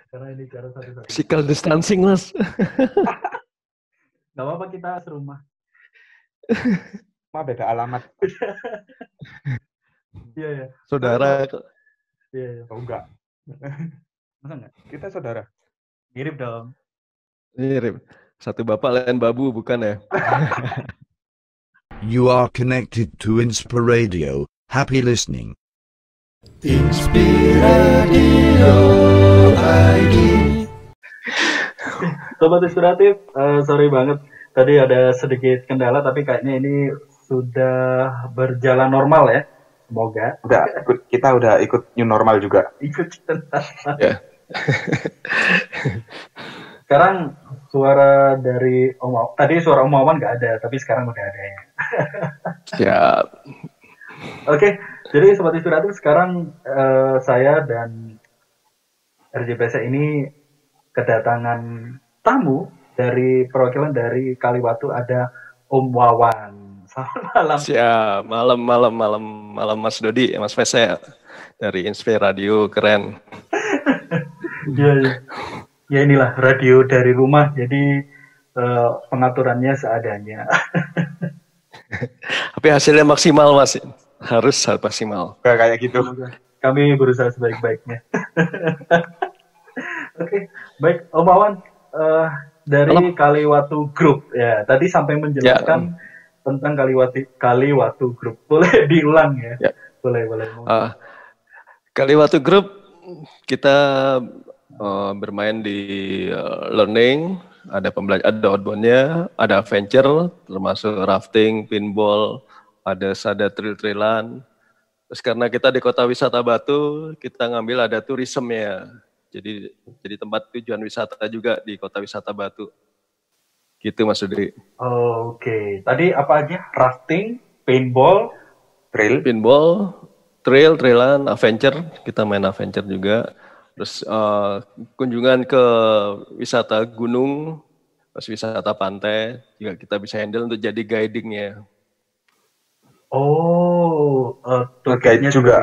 Karena ini cara satu-satunya. Physical distancing, Mas. Gak apa-apa, kita serumah. Beda alamat. Iya, ya. Saudara. Iya. Oh, enggak. Masa enggak? Kita saudara. Mirip dong. Mirip. Satu bapak lain babu, bukan ya? You are connected to Inspiradio. Happy listening. Inspiradio ID. Sobat Inspiratif, sorry banget. Tadi ada sedikit kendala, tapi kayaknya ini sudah berjalan normal ya. Semoga. Kita udah ikut new normal juga. Ikut. Ya. Sekarang suara dari tadi suara Om Wawan nggak ada, tapi sekarang udah ada ya. Siap. Oke, jadi Sobat Inspiratif, sekarang saya dan RJPC ini kedatangan tamu dari perwakilan dari Kaliwatu, ada Om Wawan. Selamat malam. Siap, malam Mas Dodi, Mas Fese dari Inspiradio, keren. Ya. Ya inilah radio dari rumah, jadi pengaturannya seadanya. Tapi hasilnya maksimal, Mas. Harus maksimal. Kayak gitu. Kami berusaha sebaik-baiknya. Oke, baik Om Wawan, dari Kaliwatu Group ya. Tadi sampai menjelaskan tentang Kaliwatu Group. Boleh diulang ya? Boleh. Kaliwatu Group kita bermain di learning, ada outbound-nya, ada adventure, termasuk rafting, pinball, ada sada trail-trailan. Terus karena kita di Kota Wisata Batu, kita ngambil ada tourism-nya. Jadi tempat tujuan wisata juga di Kota Wisata Batu. Gitu Mas Dudi. Oke. Tadi apa aja? Rafting, pinball, trailan, adventure. Kita main adventure juga. Terus kunjungan ke wisata gunung, terus wisata pantai, juga kita bisa handle untuk jadi guiding-nya. Guide juga.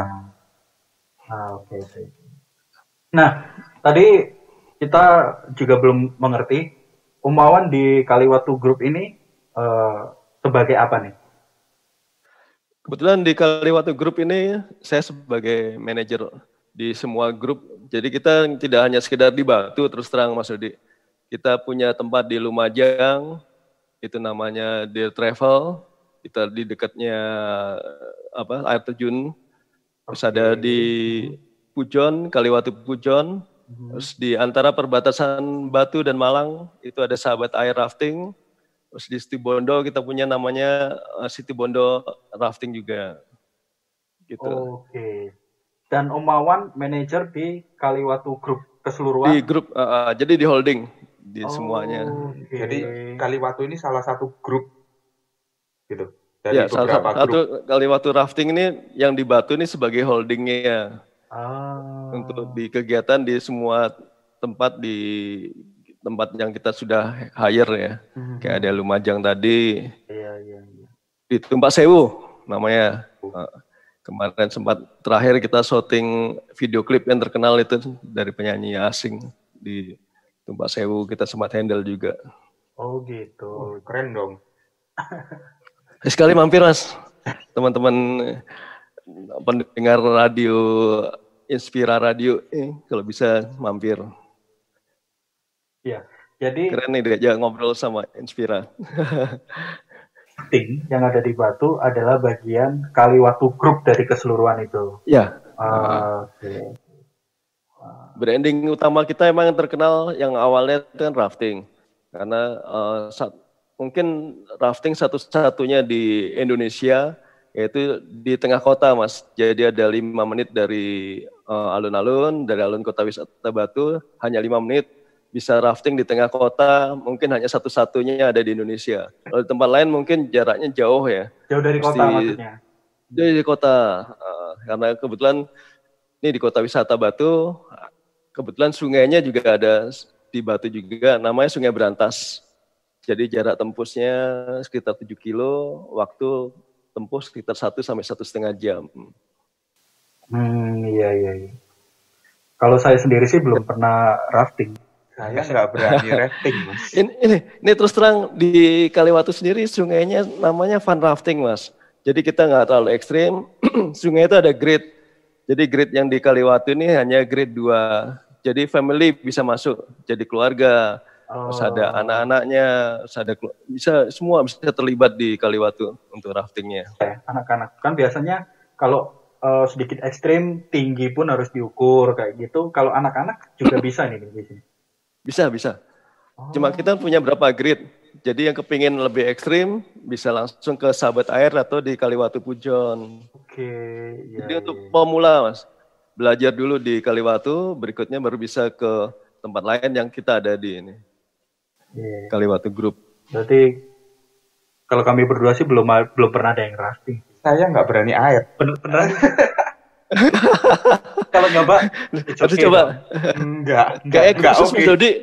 Oke. Nah, tadi kita juga belum mengerti, Om Wawan di Kaliwatu Group ini sebagai apa nih? Kebetulan di Kaliwatu Group ini saya sebagai manajer di semua grup. Jadi kita tidak hanya sekedar di Batu, terus terang Mas Dodi. Kita punya tempat di Lumajang, itu namanya Deer Travel. Kita di dekatnya air terjun. Terus ada di Pujon, Kaliwatu Pujon. Terus di antara perbatasan Batu dan Malang itu ada Sahabat Air Rafting. Terus di Situbondo kita punya namanya Situbondo Rafting juga. Gitu. Oke. Dan Om Wawan manajer di Kaliwatu Group keseluruhan? Di grup, jadi di holding di semuanya. Okay. Jadi Kaliwatu ini salah satu grup gitu. Dari beberapa grup. Kaliwatu Rafting ini yang di Batu ini sebagai holdingnya. Untuk di kegiatan di semua tempat yang kita sudah hire ya. Kayak ada Lumajang tadi. Iya. Di Tumpak Sewu namanya. Kemarin sempat terakhir kita syuting video klip yang terkenal itu dari penyanyi asing di Tumpak Sewu, kita sempat handle juga. Oh gitu, keren dong. Sekali mampir Mas, teman-teman pendengar radio Inspira Radio, kalau bisa mampir. Ya, jadi keren nih diajak ngobrol sama Inspira. Yang ada di Batu adalah bagian Kaliwatu Group dari keseluruhan itu. Ya. Oke. Branding utama kita emang terkenal yang awalnya itu kan rafting. Karena mungkin rafting satu-satunya di Indonesia, yaitu di tengah kota Mas. Jadi ada 5 menit dari alun-alun, dari alun Kota Wisata Batu, hanya 5 menit. Bisa rafting di tengah kota, mungkin hanya satu-satunya ada di Indonesia. Kalau di tempat lain mungkin jaraknya jauh ya. Jauh dari kota maksudnya? Jauh dari kota. Karena kebetulan ini di Kota Wisata Batu, kebetulan sungainya juga ada di Batu juga, namanya Sungai Berantas. Jadi jarak tempuhnya sekitar 7 kilo, waktu tempuh sekitar 1 sampai 1,5 jam. Iya. Kalau saya sendiri sih belum pernah rafting. Saya nggak berani rafting, Mas. Ini terus terang di Kaliwatu sendiri sungainya namanya fun rafting, Mas. Jadi kita nggak terlalu ekstrim. Sungai itu ada grade. Jadi grade yang di Kaliwatu ini hanya grade 2. Jadi family bisa masuk, jadi keluarga. Terus ada anak-anaknya, semua bisa terlibat di Kaliwatu untuk raftingnya. Anak-anak kan biasanya kalau sedikit ekstrim, tinggi pun harus diukur kayak gitu. Kalau anak-anak juga bisa nih di sini. Bisa. Cuma kita punya berapa grade. Jadi yang kepingin lebih ekstrim bisa langsung ke Sahabat Air atau di Kaliwatu Pujon. Oke. Jadi untuk pemula, Mas, belajar dulu di Kaliwatu, berikutnya baru bisa ke tempat lain yang kita ada di ini. Kaliwatu Group. Berarti kalau kami berdua sih belum pernah ada yang rafting. Saya nggak berani air. Beneran? Kalau nyoba, harus coba. Enggak. Kayak khusus Mas Dodi.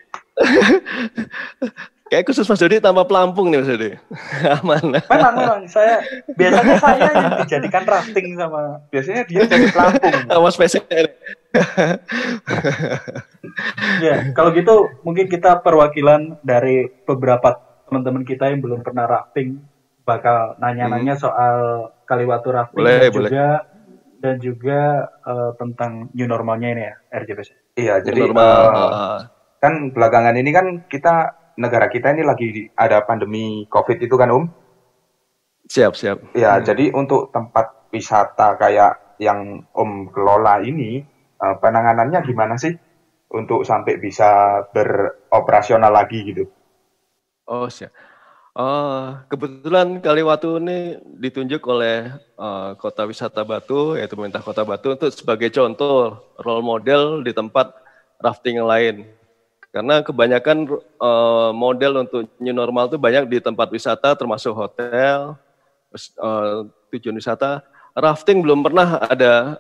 Kayak khusus Mas Dodi tanpa pelampung nih Mas Dodi. Aman. Memang biasanya saya yang dijadikan rafting sama. Biasanya dia jadi pelampung. Sama spesial. Ya, kalau gitu mungkin kita perwakilan dari beberapa teman-teman kita yang belum pernah rafting bakal nanya-nanya soal Kaliwatu rafting dan juga tentang new normalnya ini ya, RJPC. Iya, jadi kan belakangan ini kan negara kita ini lagi ada pandemi COVID itu kan, Siap. Ya, jadi untuk tempat wisata kayak yang kelola ini, penanganannya gimana sih untuk sampai bisa beroperasional lagi gitu? Oh, siap. Kebetulan Kaliwatu ini ditunjuk oleh Kota Wisata Batu, yaitu pemerintah Kota Batu, untuk sebagai contoh role model di tempat rafting yang lain. Karena kebanyakan model untuk new normal itu banyak di tempat wisata, termasuk hotel, tujuan wisata. Rafting belum pernah ada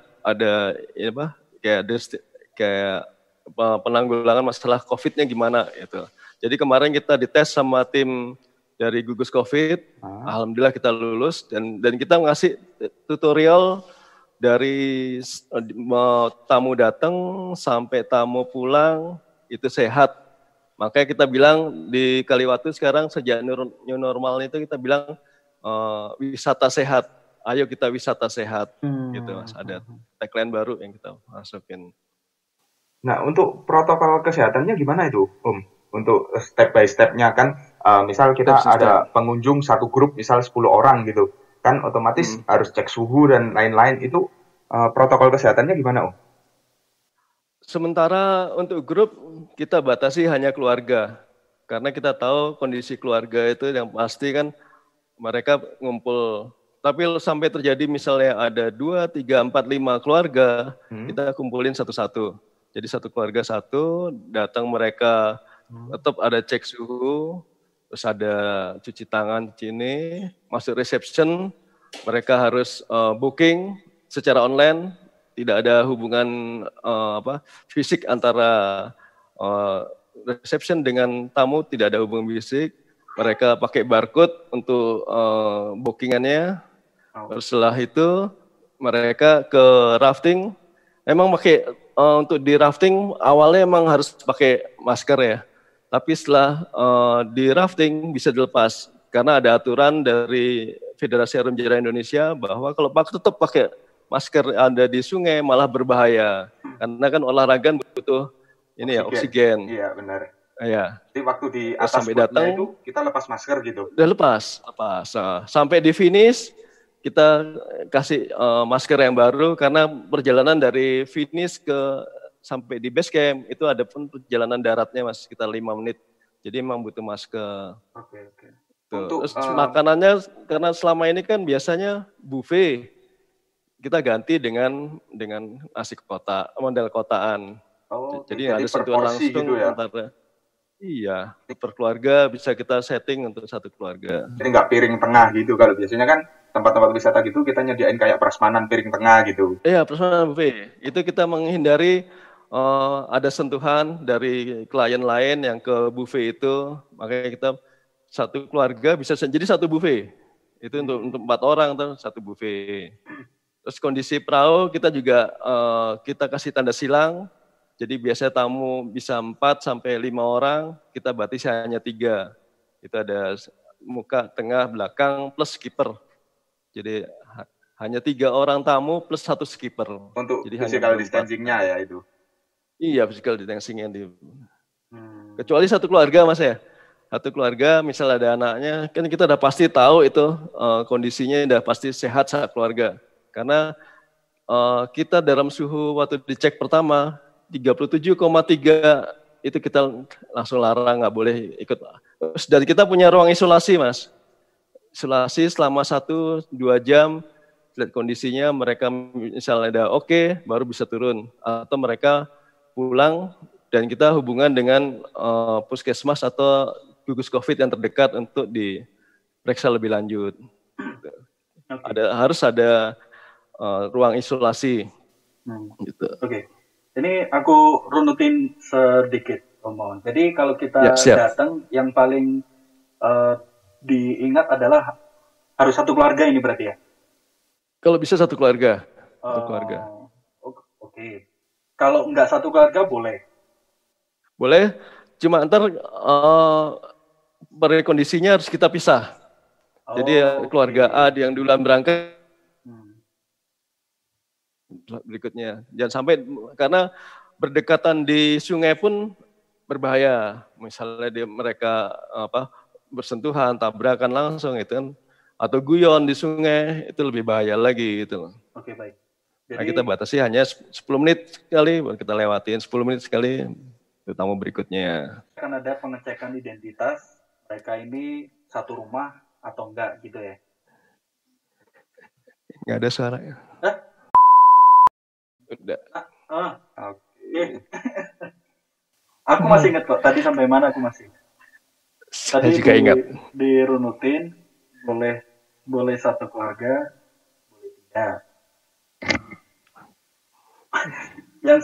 kayak penanggulangan masalah COVID-nya gimana gitu. Jadi kemarin kita dites sama tim dari gugus COVID, alhamdulillah kita lulus dan kita ngasih tutorial dari tamu datang sampai tamu pulang itu sehat. Makanya kita bilang di Kaliwatu sekarang sejak new normal itu kita bilang wisata sehat. Ayo kita wisata sehat, gitu Mas. Ada tagline baru yang kita masukin. Nah untuk protokol kesehatannya gimana itu, Untuk step by step-nya kan, misal kita ada pengunjung satu grup, misal 10 orang gitu, kan otomatis harus cek suhu dan lain-lain, itu protokol kesehatannya gimana, Sementara untuk grup, kita batasi hanya keluarga. Karena kita tahu kondisi keluarga itu yang pasti kan mereka ngumpul. Tapi sampai terjadi misalnya ada 2, 3, 4, 5 keluarga, kita kumpulin satu-satu. Jadi satu keluarga satu, datang mereka tetap ada cek suhu, terus ada cuci tangan sini, masuk reception, mereka harus booking secara online, tidak ada hubungan fisik antara reception dengan tamu, tidak ada hubungan fisik. Mereka pakai barcode untuk bookingannya. Terus setelah itu mereka ke rafting. Emang pakai untuk di rafting awalnya emang harus pakai masker ya. Tapi setelah di rafting bisa dilepas karena ada aturan dari Federasi Arum Jeram Indonesia bahwa kalau tetap pakai masker ada di sungai malah berbahaya. Karena kan olahraga butuh oksigen. Iya, benar. Iya. Jadi waktu di atas sampai datang itu kita lepas masker gitu. Udah lepas. Sampai di finish kita kasih masker yang baru karena perjalanan dari finish sampai di base camp itu ada pun perjalanan daratnya Mas sekitar 5 menit. Jadi emang butuh masker. Oke. Terus makanannya karena selama ini kan biasanya buffet. Kita ganti dengan nasi model kotaan. Jadi ada sentuhan langsung gitu ya? Antara per keluarga bisa kita setting untuk satu keluarga. Jadi nggak piring tengah gitu, kalau biasanya kan tempat-tempat wisata gitu kita nyediain kayak prasmanan piring tengah gitu. Iya, prasmanan buffet. Itu kita menghindari ada sentuhan dari klien lain yang ke buffet itu, makanya kita satu keluarga bisa jadi satu buffet. Itu untuk 4 orang tuh satu buffet. Terus kondisi perahu kita juga kita kasih tanda silang. Jadi biasanya tamu bisa 4 sampai 5 orang, kita batasi hanya 3. Itu ada muka, tengah, belakang plus skipper. Jadi hanya 3 orang tamu plus 1 skipper. Untuk jadi physical distancing-nya ya itu. Iya, physical distancing-nya kecuali satu keluarga Mas ya. Satu keluarga misal ada anaknya, kan kita udah pasti tahu itu kondisinya udah pasti sehat saat keluarga. Karena kita dalam suhu waktu dicek pertama 37,3 itu kita langsung larang, nggak boleh ikut. Dan kita punya ruang isolasi Mas. Isolasi selama 1-2 jam, lihat kondisinya mereka misalnya udah oke, baru bisa turun. Atau mereka pulang dan kita hubungan dengan puskesmas atau gugus COVID yang terdekat untuk diperiksa lebih lanjut. Okay. Harus ada ruang isolasi. Gitu. Oke. Ini aku runutin sedikit, Om. Jadi kalau kita datang, yang paling diingat adalah harus satu keluarga ini berarti ya? Kalau bisa satu keluarga. Satu keluarga. Oke. Kalau nggak satu keluarga boleh? Boleh, cuma ntar kondisinya harus kita pisah. Jadi keluarga A yang duluan berangkat, berikutnya. Jangan sampai, karena berdekatan di sungai pun berbahaya. Misalnya mereka bersentuhan, tabrakan langsung itu kan, atau guyon di sungai itu lebih bahaya lagi gitu. Oke, baik. Jadi, kita batasi hanya 10 menit sekali, baru kita lewatin 10 menit sekali, tamu berikutnya. Akan ada pengecekan identitas mereka ini satu rumah atau enggak gitu ya? Nggak ada suaranya. Udah. Oke. Aku masih ingat kok, tadi sampai mana aku masih. Tadi saya juga ingat. Dirunutin, boleh satu keluarga, boleh tidak. Yang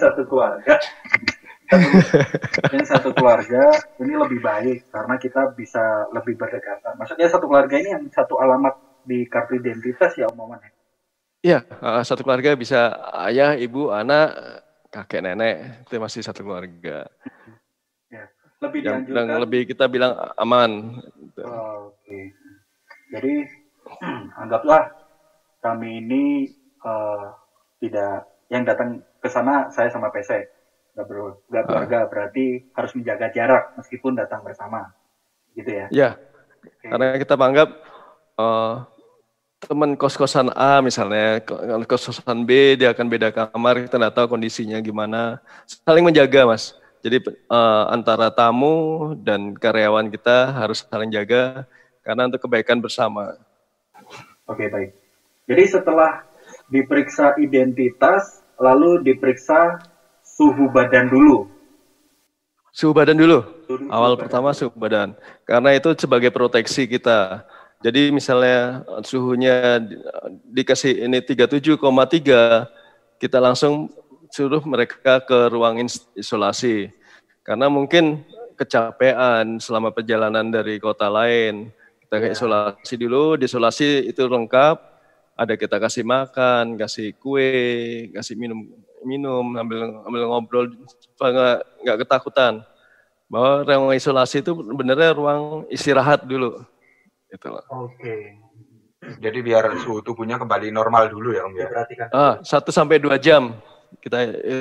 satu keluarga ini lebih baik karena kita bisa lebih berdekatan. Maksudnya satu keluarga ini yang satu alamat di kartu identitas ya omongannya. Iya, satu keluarga bisa ayah, ibu, anak, kakek, nenek, itu masih satu keluarga. Ya, lebih dianjurkan. Yang lebih kita bilang aman. Gitu. Oke. Jadi anggaplah kami ini tidak, yang datang ke sana saya sama PC, nggak keluarga, berarti harus menjaga jarak meskipun datang bersama, gitu ya? Iya, karena kita menganggap teman kos-kosan A misalnya, kos-kosan B dia akan beda kamar, kita nggak tahu kondisinya gimana, saling menjaga Mas. Jadi antara tamu dan karyawan kita harus saling jaga karena untuk kebaikan bersama. Oke, baik. Jadi setelah diperiksa identitas, lalu diperiksa suhu badan dulu. Suhu badan dulu. Awal pertama suhu badan. Karena itu sebagai proteksi kita. Jadi misalnya suhunya dikasih ini 37,3, kita langsung suruh mereka ke ruang isolasi. Karena mungkin kecapean selama perjalanan dari kota lain. Kita ke isolasi dulu, di isolasi itu lengkap. Ada kita kasih makan, kasih kue, kasih minum, ambil ngobrol, supaya nggak ketakutan. Bahwa ruang isolasi itu benernya ruang istirahat dulu. Itulah. Oke. Jadi biar suhu tubuhnya kembali normal dulu ya Om ya. 1-2 jam kita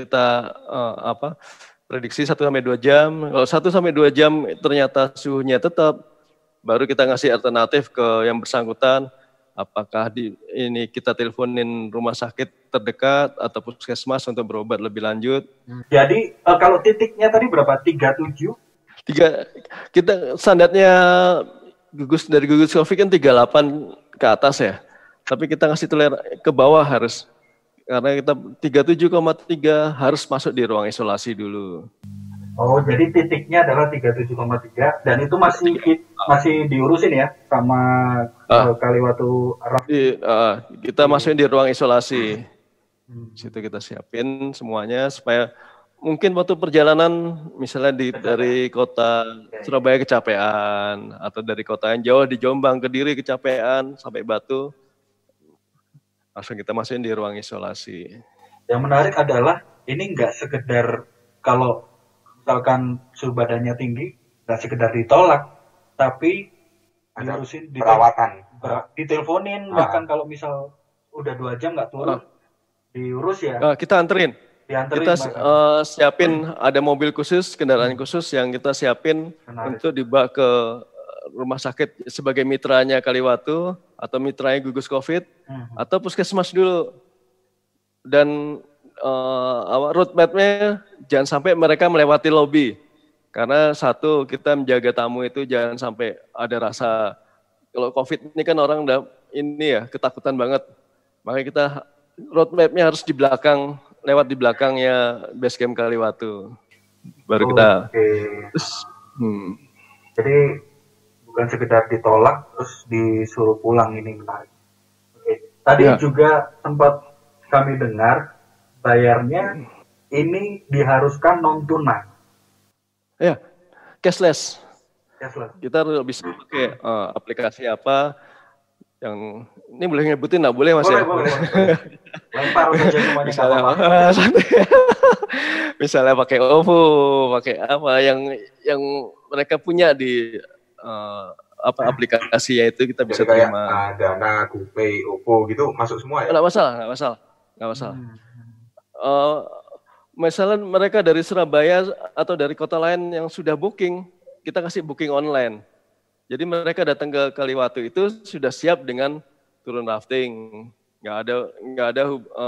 prediksi 1-2 jam. Kalau 1-2 jam ternyata suhunya tetap, baru kita ngasih alternatif ke yang bersangkutan. Apakah ini kita teleponin rumah sakit terdekat atau puskesmas untuk berobat lebih lanjut. Jadi kalau titiknya tadi berapa? 37? Kita standarnya dari gugus COVID kan 38 ke atas ya. Tapi kita ngasih ke bawah harus. Karena kita 37,3 harus masuk di ruang isolasi dulu. Oh, jadi titiknya adalah 37,3 dan itu masih diurusin ya sama Kaliwatu Araf. Kita masukin di ruang isolasi. Situ kita siapin semuanya supaya mungkin waktu perjalanan misalnya dari kota Surabaya kecapean atau dari kota yang jauh di Jombang, Kediri kecapean sampai Batu. langsung kita masukin di ruang isolasi. Yang menarik adalah ini nggak sekedar kalau misalkan suhu badannya tinggi, nggak sekedar ditolak, tapi diurusin perawatan, diteleponin, bahkan kalau misal udah 2 jam nggak turun, diurus ya. Kita anterin. Kita siapin ada mobil khusus, kendaraan khusus yang kita siapin untuk dibawa ke rumah sakit sebagai mitranya Kaliwatu atau mitranya gugus COVID atau puskesmas dulu. Dan roadmap-nya jangan sampai mereka melewati lobi. Karena satu, kita menjaga tamu itu jangan sampai ada rasa, kalau COVID ini kan orang udah ini ya ketakutan banget. Makanya kita roadmap-nya harus di belakang, lewat di belakangnya Basecamp Kaliwatu. Baru kita. Terus, jadi bukan sekedar ditolak terus disuruh pulang, ini menarik. Tadi juga sempat kami dengar bayarnya ini diharuskan non tunai. Ya, cashless. Kita bisa pakai aplikasi apa yang ini boleh nyebutin nggak? Boleh Mas ya? Boleh. Lempar saja semuanya. Misalnya pakai OVO, pakai apa yang mereka punya di aplikasinya itu kita bisa terima. Dana, GoPay, OVO gitu masuk semua ya? Nggak masalah. Misalnya mereka dari Surabaya atau dari kota lain yang sudah booking, kita kasih booking online. Jadi mereka datang ke Kaliwatu itu sudah siap dengan turun rafting, nggak ada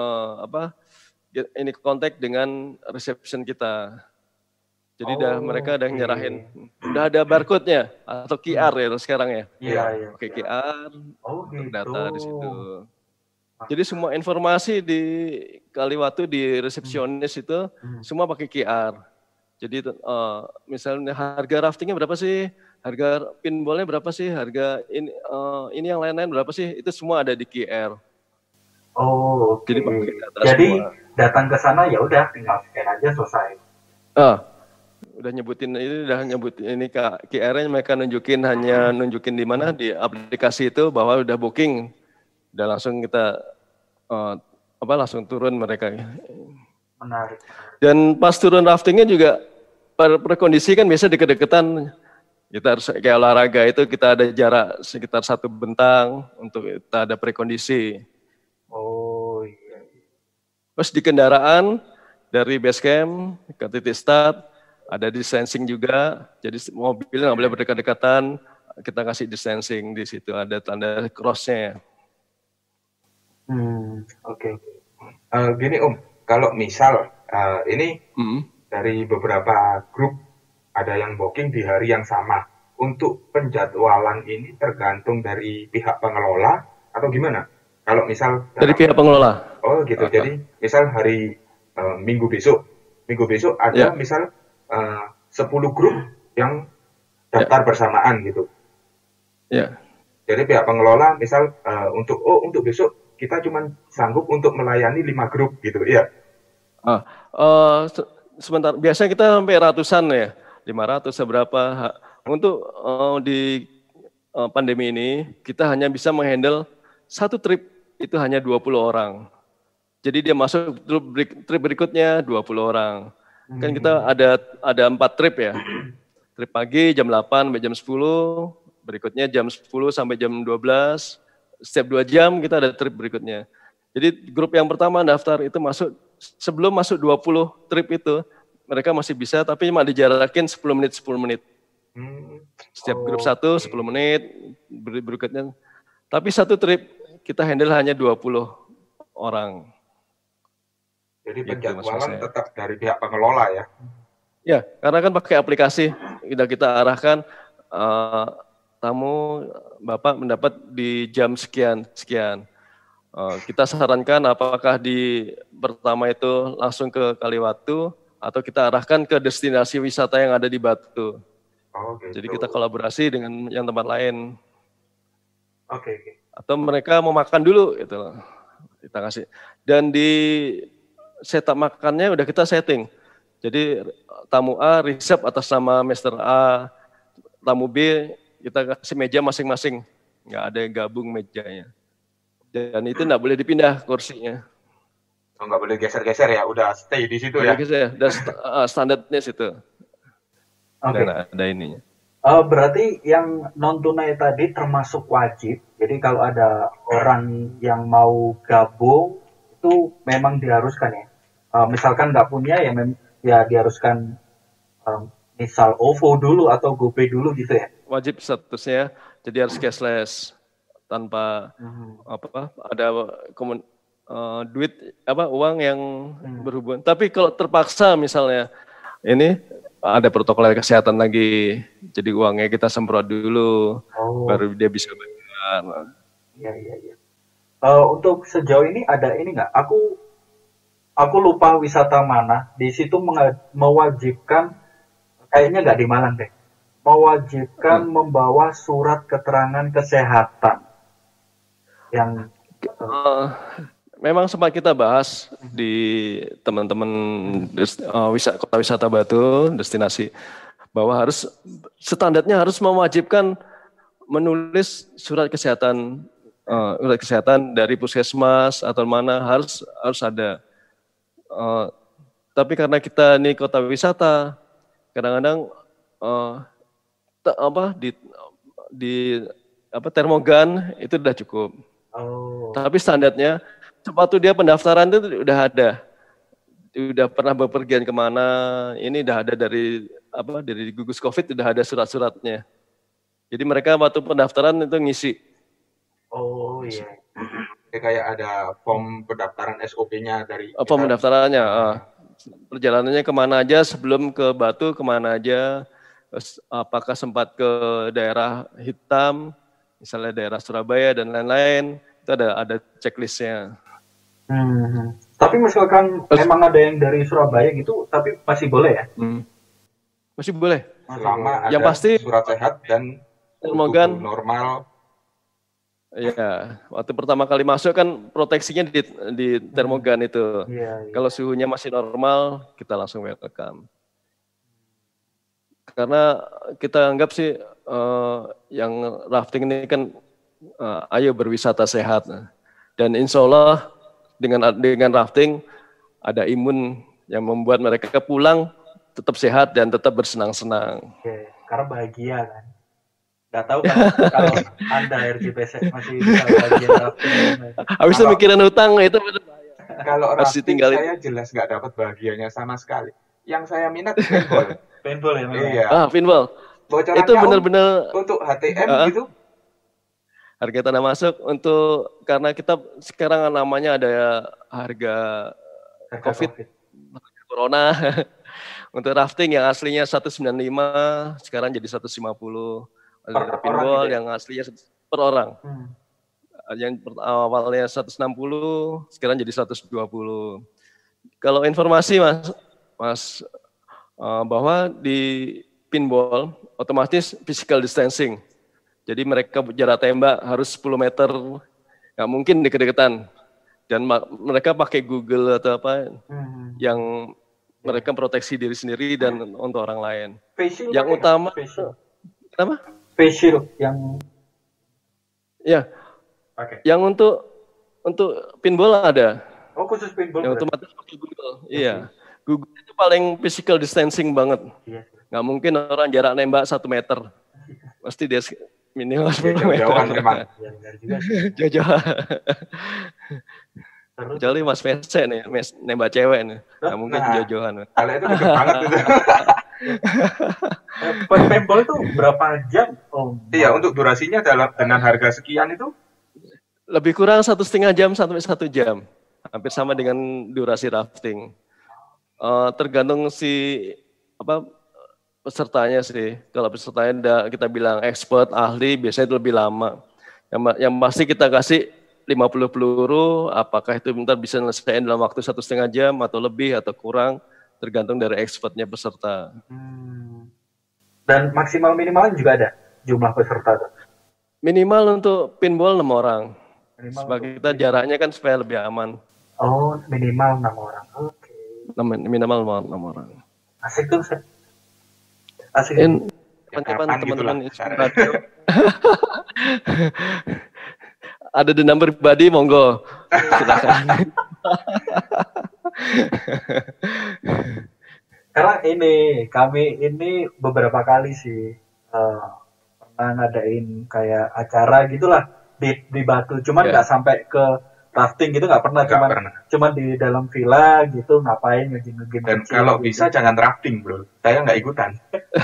ini kontak dengan reception kita. Jadi mereka udah nyerahin, udah ada barcode-nya atau QR ya sekarang ya. Iya. Oke, QR untuk gitu. data di situ. Jadi semua informasi di Kaliwatu di resepsionis itu semua pakai QR. Jadi misalnya harga raftingnya berapa sih? Harga pinballnya berapa sih? Harga ini yang lain-lain berapa sih? Itu semua ada di QR. Oh, oke. Jadi pakai data Jadi semua. Datang ke sana ya udah tinggal scan aja selesai. Udah nyebutin ini QR-nya mereka nunjukin di mana di aplikasi itu bahwa udah booking. Udah langsung kita langsung turun mereka. Menarik. Dan pas turun raftingnya juga per kondisi kan biasa deket-deketan. Kita harus kayak olahraga itu kita ada jarak sekitar 1 bentang untuk kita ada prekondisi. Oh iya. Terus di kendaraan dari Basecamp ke titik start ada distancing juga. Jadi mobil nggak boleh berdekat-dekatan. Kita kasih distancing di situ ada tanda cross-nya. Oke. Gini kalau misal ini dari beberapa grup ada yang booking di hari yang sama, untuk penjadwalan ini tergantung dari pihak pengelola atau gimana? Kalau misal dari pihak pengelola. Oh gitu. Jadi misal hari minggu besok ada misal 10 grup yang daftar bersamaan gitu. Ya. Jadi pihak pengelola misal untuk besok kita cuma sanggup untuk melayani 5 grup gitu, ya. Sebentar, biasanya kita sampai ratusan ya, 500 seberapa. Untuk di pandemi ini kita hanya bisa menghandle satu trip itu hanya 20 orang. Jadi dia masuk trip berikutnya 20 orang. Kan kita ada 4 trip ya. Trip pagi jam 8 sampai jam 10, berikutnya jam 10 sampai jam 12. Setiap 2 jam kita ada trip berikutnya. Jadi grup yang pertama daftar itu sebelum masuk 20 trip itu, mereka masih bisa tapi cuma dijarakin 10 menit. Setiap grup 1 10 menit, berikutnya. Tapi satu trip kita handle hanya 20 orang. Jadi penjadwalan tetap dari pihak pengelola ya? Ya, karena kan pakai aplikasi, kita arahkan tamu Bapak mendapat di jam sekian. Kita sarankan apakah di pertama itu langsung ke Kaliwatu atau kita arahkan ke destinasi wisata yang ada di Batu. Gitu. Jadi kita kolaborasi dengan yang tempat lain. Oke. Atau mereka mau makan dulu gitu. Kita kasih. Dan di setup makannya udah kita setting. Jadi tamu A resep atas nama Mr. A, tamu B kita kasih meja masing-masing. Nggak ada yang gabung mejanya. Dan itu nggak boleh dipindah kursinya. Oh, nggak boleh geser-geser ya, udah stay di situ ya. Dan standarnya situ. Oke. Dan ada ininya. Berarti yang non tunai tadi termasuk wajib. Jadi kalau ada orang yang mau gabung itu memang diharuskan ya. Misalkan nggak punya ya diharuskan misal OVO dulu atau GoPay dulu gitu ya. Wajib statusnya, jadi harus cashless tanpa ada duit uang yang berhubungan. Tapi kalau terpaksa misalnya ini ada protokol kesehatan lagi, jadi uangnya kita semprot dulu, baru dia bisa bayar. Iya. Untuk sejauh ini ada ini nggak? Aku lupa wisata mana. Di situ mewajibkan, kayaknya nggak di Malang deh. Mewajibkan membawa surat keterangan kesehatan. Yang memang sempat kita bahas di teman-teman kota wisata Batu, destinasi, bahwa standarnya harus mewajibkan menulis surat kesehatan dari puskesmas atau mana harus ada. Tapi karena kita ini kota wisata, kadang-kadang di termogan itu udah cukup. Tapi standarnya sepatu dia pendaftaran itu udah ada, udah pernah bepergian kemana, ini udah ada dari gugus COVID udah ada surat-suratnya. Jadi mereka waktu pendaftaran itu ngisi. Oh iya. Kayak ada form pendaftaran SOP-nya dari. Form pendaftarannya, perjalanannya kemana aja sebelum ke Batu, kemana aja, apakah sempat ke daerah hitam, misalnya daerah Surabaya dan lain-lain, itu ada checklistnya. Tapi misalkan memang ada yang dari Surabaya gitu, tapi masih boleh ya? Masih boleh. Selama yang ada pasti surat sehat dan termogan normal. Iya, waktu pertama kali masuk kan proteksinya di termogan itu. Iya. Kalau suhunya masih normal, kita langsung welcome. Karena kita anggap sih yang rafting ini kan ayo berwisata sehat. Dan insya Allah dengan rafting ada imun yang membuat mereka pulang tetap sehat dan tetap bersenang-senang. Oke, karena bahagia kan. Nggak tahu kan kalau Anda RJPS masih bisa bahagia rafting. Habis itu mikirin utang itu benar. Kalau rafting saya jelas nggak dapat bahagianya sama sekali. Yang saya minat paintball. Paintball ya memang. Iya. Paintball. Bocorannya itu benar-benar untuk HTM gitu. Harga tanah masuk untuk karena kita sekarang namanya ada harga COVID. Corona. Untuk rafting yang aslinya 195 sekarang jadi 150. Ada pinball yang aslinya per orang. Yang awalnya 160 sekarang jadi 120. Kalau informasi Mas bahwa di pinball otomatis physical distancing. Jadi mereka jarak tembak harus 10 meter, nggak mungkin deket-deketan. Dan mereka pakai Google atau apa yang mereka proteksi diri sendiri dan untuk orang lain. Yang utama, kenapa? Face shield yang yang untuk pinball ada. Oh, khusus pinball. Yang otomatis pakai Google. Iya. Google itu paling physical distancing banget. Nggak mungkin orang jarak nembak 1 meter. Pasti dia minimal 10 meter. Jauh-jauh. Kecuali Mas Vese nih, nembak cewek nih. Nggak mungkin jauh-jauhan. Kalau itu deket banget itu. Paintball itu berapa jam? Iya, untuk durasinya dengan harga sekian itu? Lebih kurang 1,5 jam sampai 1 jam. Hampir sama dengan durasi rafting. Tergantung pesertanya sih. Kalau pesertanya kita bilang expert, ahli, biasanya itu lebih lama. Yang pasti kita kasih 50 peluru, apakah itu bentar bisa selesaiin dalam waktu 1,5 jam atau lebih atau kurang, tergantung dari expertnya peserta. Dan maksimal minimal juga ada jumlah peserta? Minimal untuk pinball 6 orang. Sebab kita jaraknya kan supaya lebih aman. Oh, minimal 6 orang. Oke. Minimal 6 orang. Asik tuh, Seth. Asik. Kapan-kapan teman-teman ada dendam pribadi, monggo. Silakan. Karena kami ini beberapa kali sih pernah ngadain kayak acara gitulah di Batu. Cuman nggak sampai ke rafting gitu, nggak pernah. Cuman di dalam villa gitu ngapain ngegame. Dan kalau gitu. Bisa jangan rafting bro, saya nggak ikutan.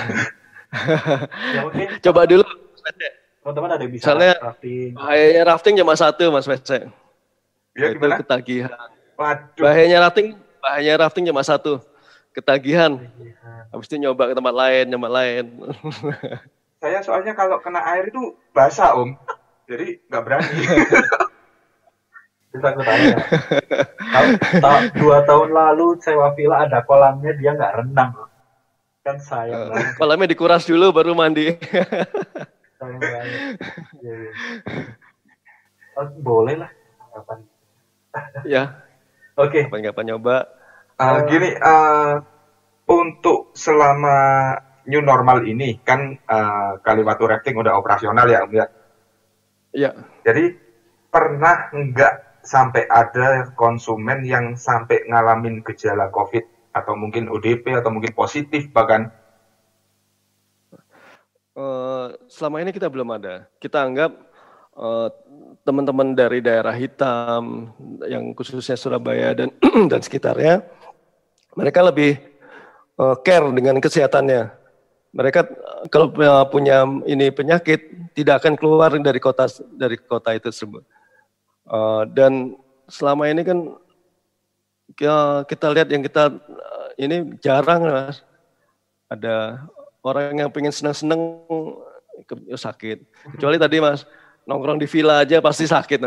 Ya, mungkin coba dulu. Teman-teman ada yang bisa rafting. Bahayanya rafting cuma satu Mas Wece. Ya, itu ketagihan. Waduh. Bahayanya rafting cuma satu, ketagihan. Habis itu nyoba ke tempat lain. Saya soalnya kalau kena air itu basah Om, jadi nggak berani. Kita tanya. 2 tahun lalu sewa villa ada kolamnya, dia nggak renang. Kan sayang banget. Kolamnya dikuras dulu baru mandi. Sayang banget. Ya. Boleh lah. Kapan? Ya. Oke. Kapan-kapan nyoba. Gini, untuk selama new normal ini kan Kaliwatu Rafting udah operasional ya Om ya? Iya. Jadi pernah nggak sampai ada konsumen yang sampai ngalamin gejala COVID atau mungkin ODP atau mungkin positif bahkan? Selama ini kita belum ada. Kita anggap teman-teman dari daerah hitam yang khususnya Surabaya dan sekitarnya, mereka lebih care dengan kesehatannya. Mereka kalau punya ini penyakit tidak akan keluar dari kota itu tersebut. Dan selama ini kan kita lihat yang kita ini jarang Mas, ada orang yang pengen senang-senang sakit. Kecuali tadi Mas nongkrong di villa aja pasti sakit.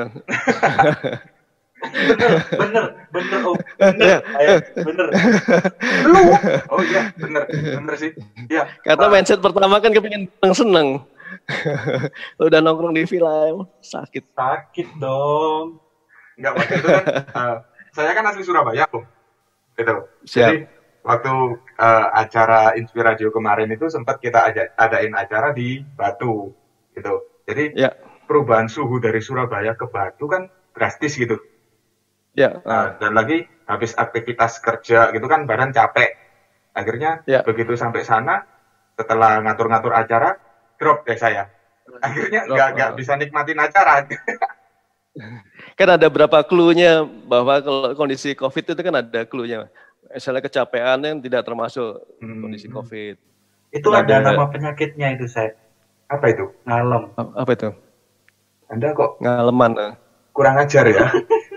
Bener Om. Bener. Lu? Oh iya, bener sih. Iya. Karena mindset pertama kan kepingin seneng. Udah nongkrong di villa sakit. Sakit dong. Enggak, waktu itu kan saya kan asli Surabaya, Om. Gitu. Jadi waktu acara Inspiradio kemarin itu sempat kita adain acara di Batu gitu. Jadi perubahan suhu dari Surabaya ke Batu kan drastis gitu. Ya. Dan lagi habis aktivitas kerja gitu kan badan capek. Akhirnya begitu sampai sana setelah ngatur-ngatur acara drop deh saya. Akhirnya nggak bisa nikmatin acara. Kan ada berapa clue-nya bahwa kalau kondisi COVID itu kan ada clue-nya. Misalnya kecapean yang tidak termasuk kondisi COVID. Itu ada nama penyakitnya itu saya. Apa itu? Ngalem. Apa itu? Anda kok ngaleman? Kurang ajar ya.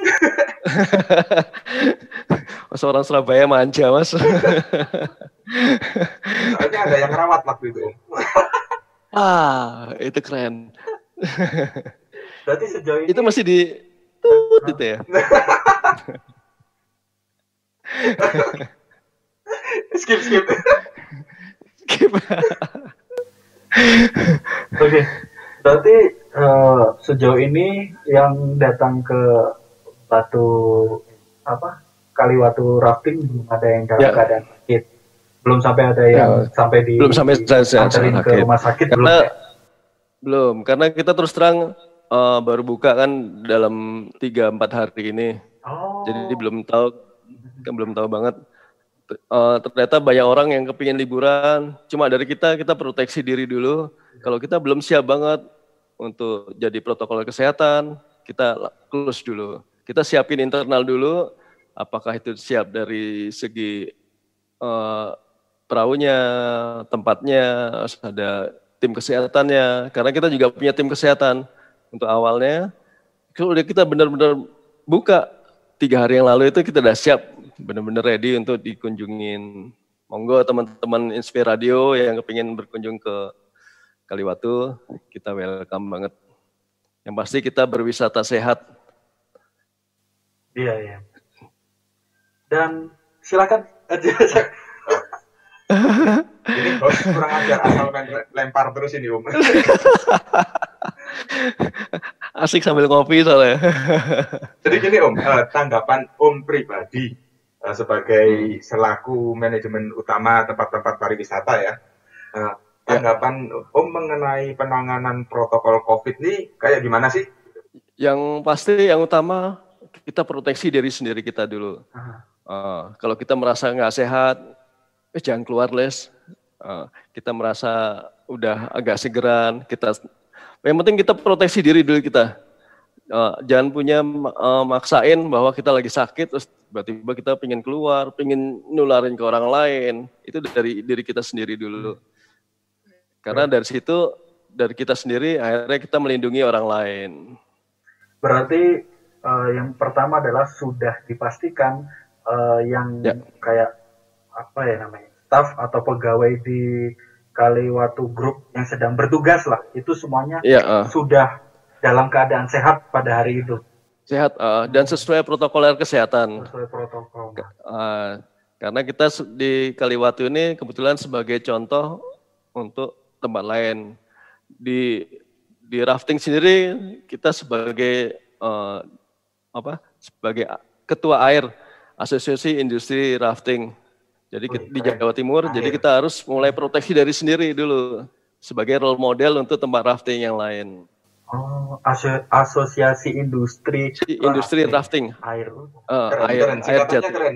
Seorang Surabaya manja Mas. Soalnya ada yang rawat waktu itu. Itu keren. Berarti sejauh ini itu masih di itu ya. Skip. Oke. Berarti sejauh ini yang datang ke Kaliwatu Rafting belum ada yang dalam keadaan sakit. Belum sampai ada yang sampai anterin ke rumah sakit. Karena kita terus terang baru buka kan dalam 3-4 hari ini. Jadi belum tahu banget. Ternyata banyak orang yang kepingin liburan. Cuma dari kita proteksi diri dulu. Kalau kita belum siap banget untuk jadi protokol kesehatan, kita close dulu. Kita siapin internal dulu, apakah itu siap dari segi perahunya, tempatnya, ada tim kesehatannya. Karena kita juga punya tim kesehatan untuk awalnya. Kalau kita benar-benar buka 3 hari yang lalu itu kita udah siap, benar-benar ready untuk dikunjungin. Monggo teman-teman Inspiradio yang kepingin berkunjung ke Kaliwatu, kita welcome banget. Yang pasti kita berwisata sehat. Iya. Dan silakan. Ini host kurang ajar, asal lempar terus ini Om. Asik sambil ngopi soalnya. Jadi gini Om, tanggapan Om pribadi sebagai selaku manajemen utama tempat-tempat pariwisata ya. Tanggapan Om mengenai penanganan protokol COVID ini kayak gimana sih? Yang pasti yang utama kita proteksi diri sendiri kita dulu. Kalau kita merasa nggak sehat, jangan keluar les. Kita merasa udah agak segeran, yang penting kita proteksi diri dulu kita. Jangan punya maksain bahwa kita lagi sakit, terus tiba-tiba kita pengen keluar, pengen nularin ke orang lain. Itu dari diri kita sendiri dulu. Karena dari situ, dari kita sendiri, akhirnya kita melindungi orang lain. Berarti yang pertama adalah sudah dipastikan yang kayak apa ya namanya, staf atau pegawai di Kaliwatu Group yang sedang bertugas lah, itu semuanya sudah dalam keadaan sehat pada hari itu. Sehat dan sesuai protokol kesehatan. Sesuai protokol. Karena kita di Kaliwatu ini kebetulan sebagai contoh untuk tempat lain. Di rafting sendiri kita sebagai sebagai ketua AIR, Asosiasi Industri Rafting. Jadi di Jawa Timur, jadi kita harus mulai proteksi dari sendiri dulu sebagai role model untuk tempat rafting yang lain. Asosiasi Industri Rafting. Air Jatim.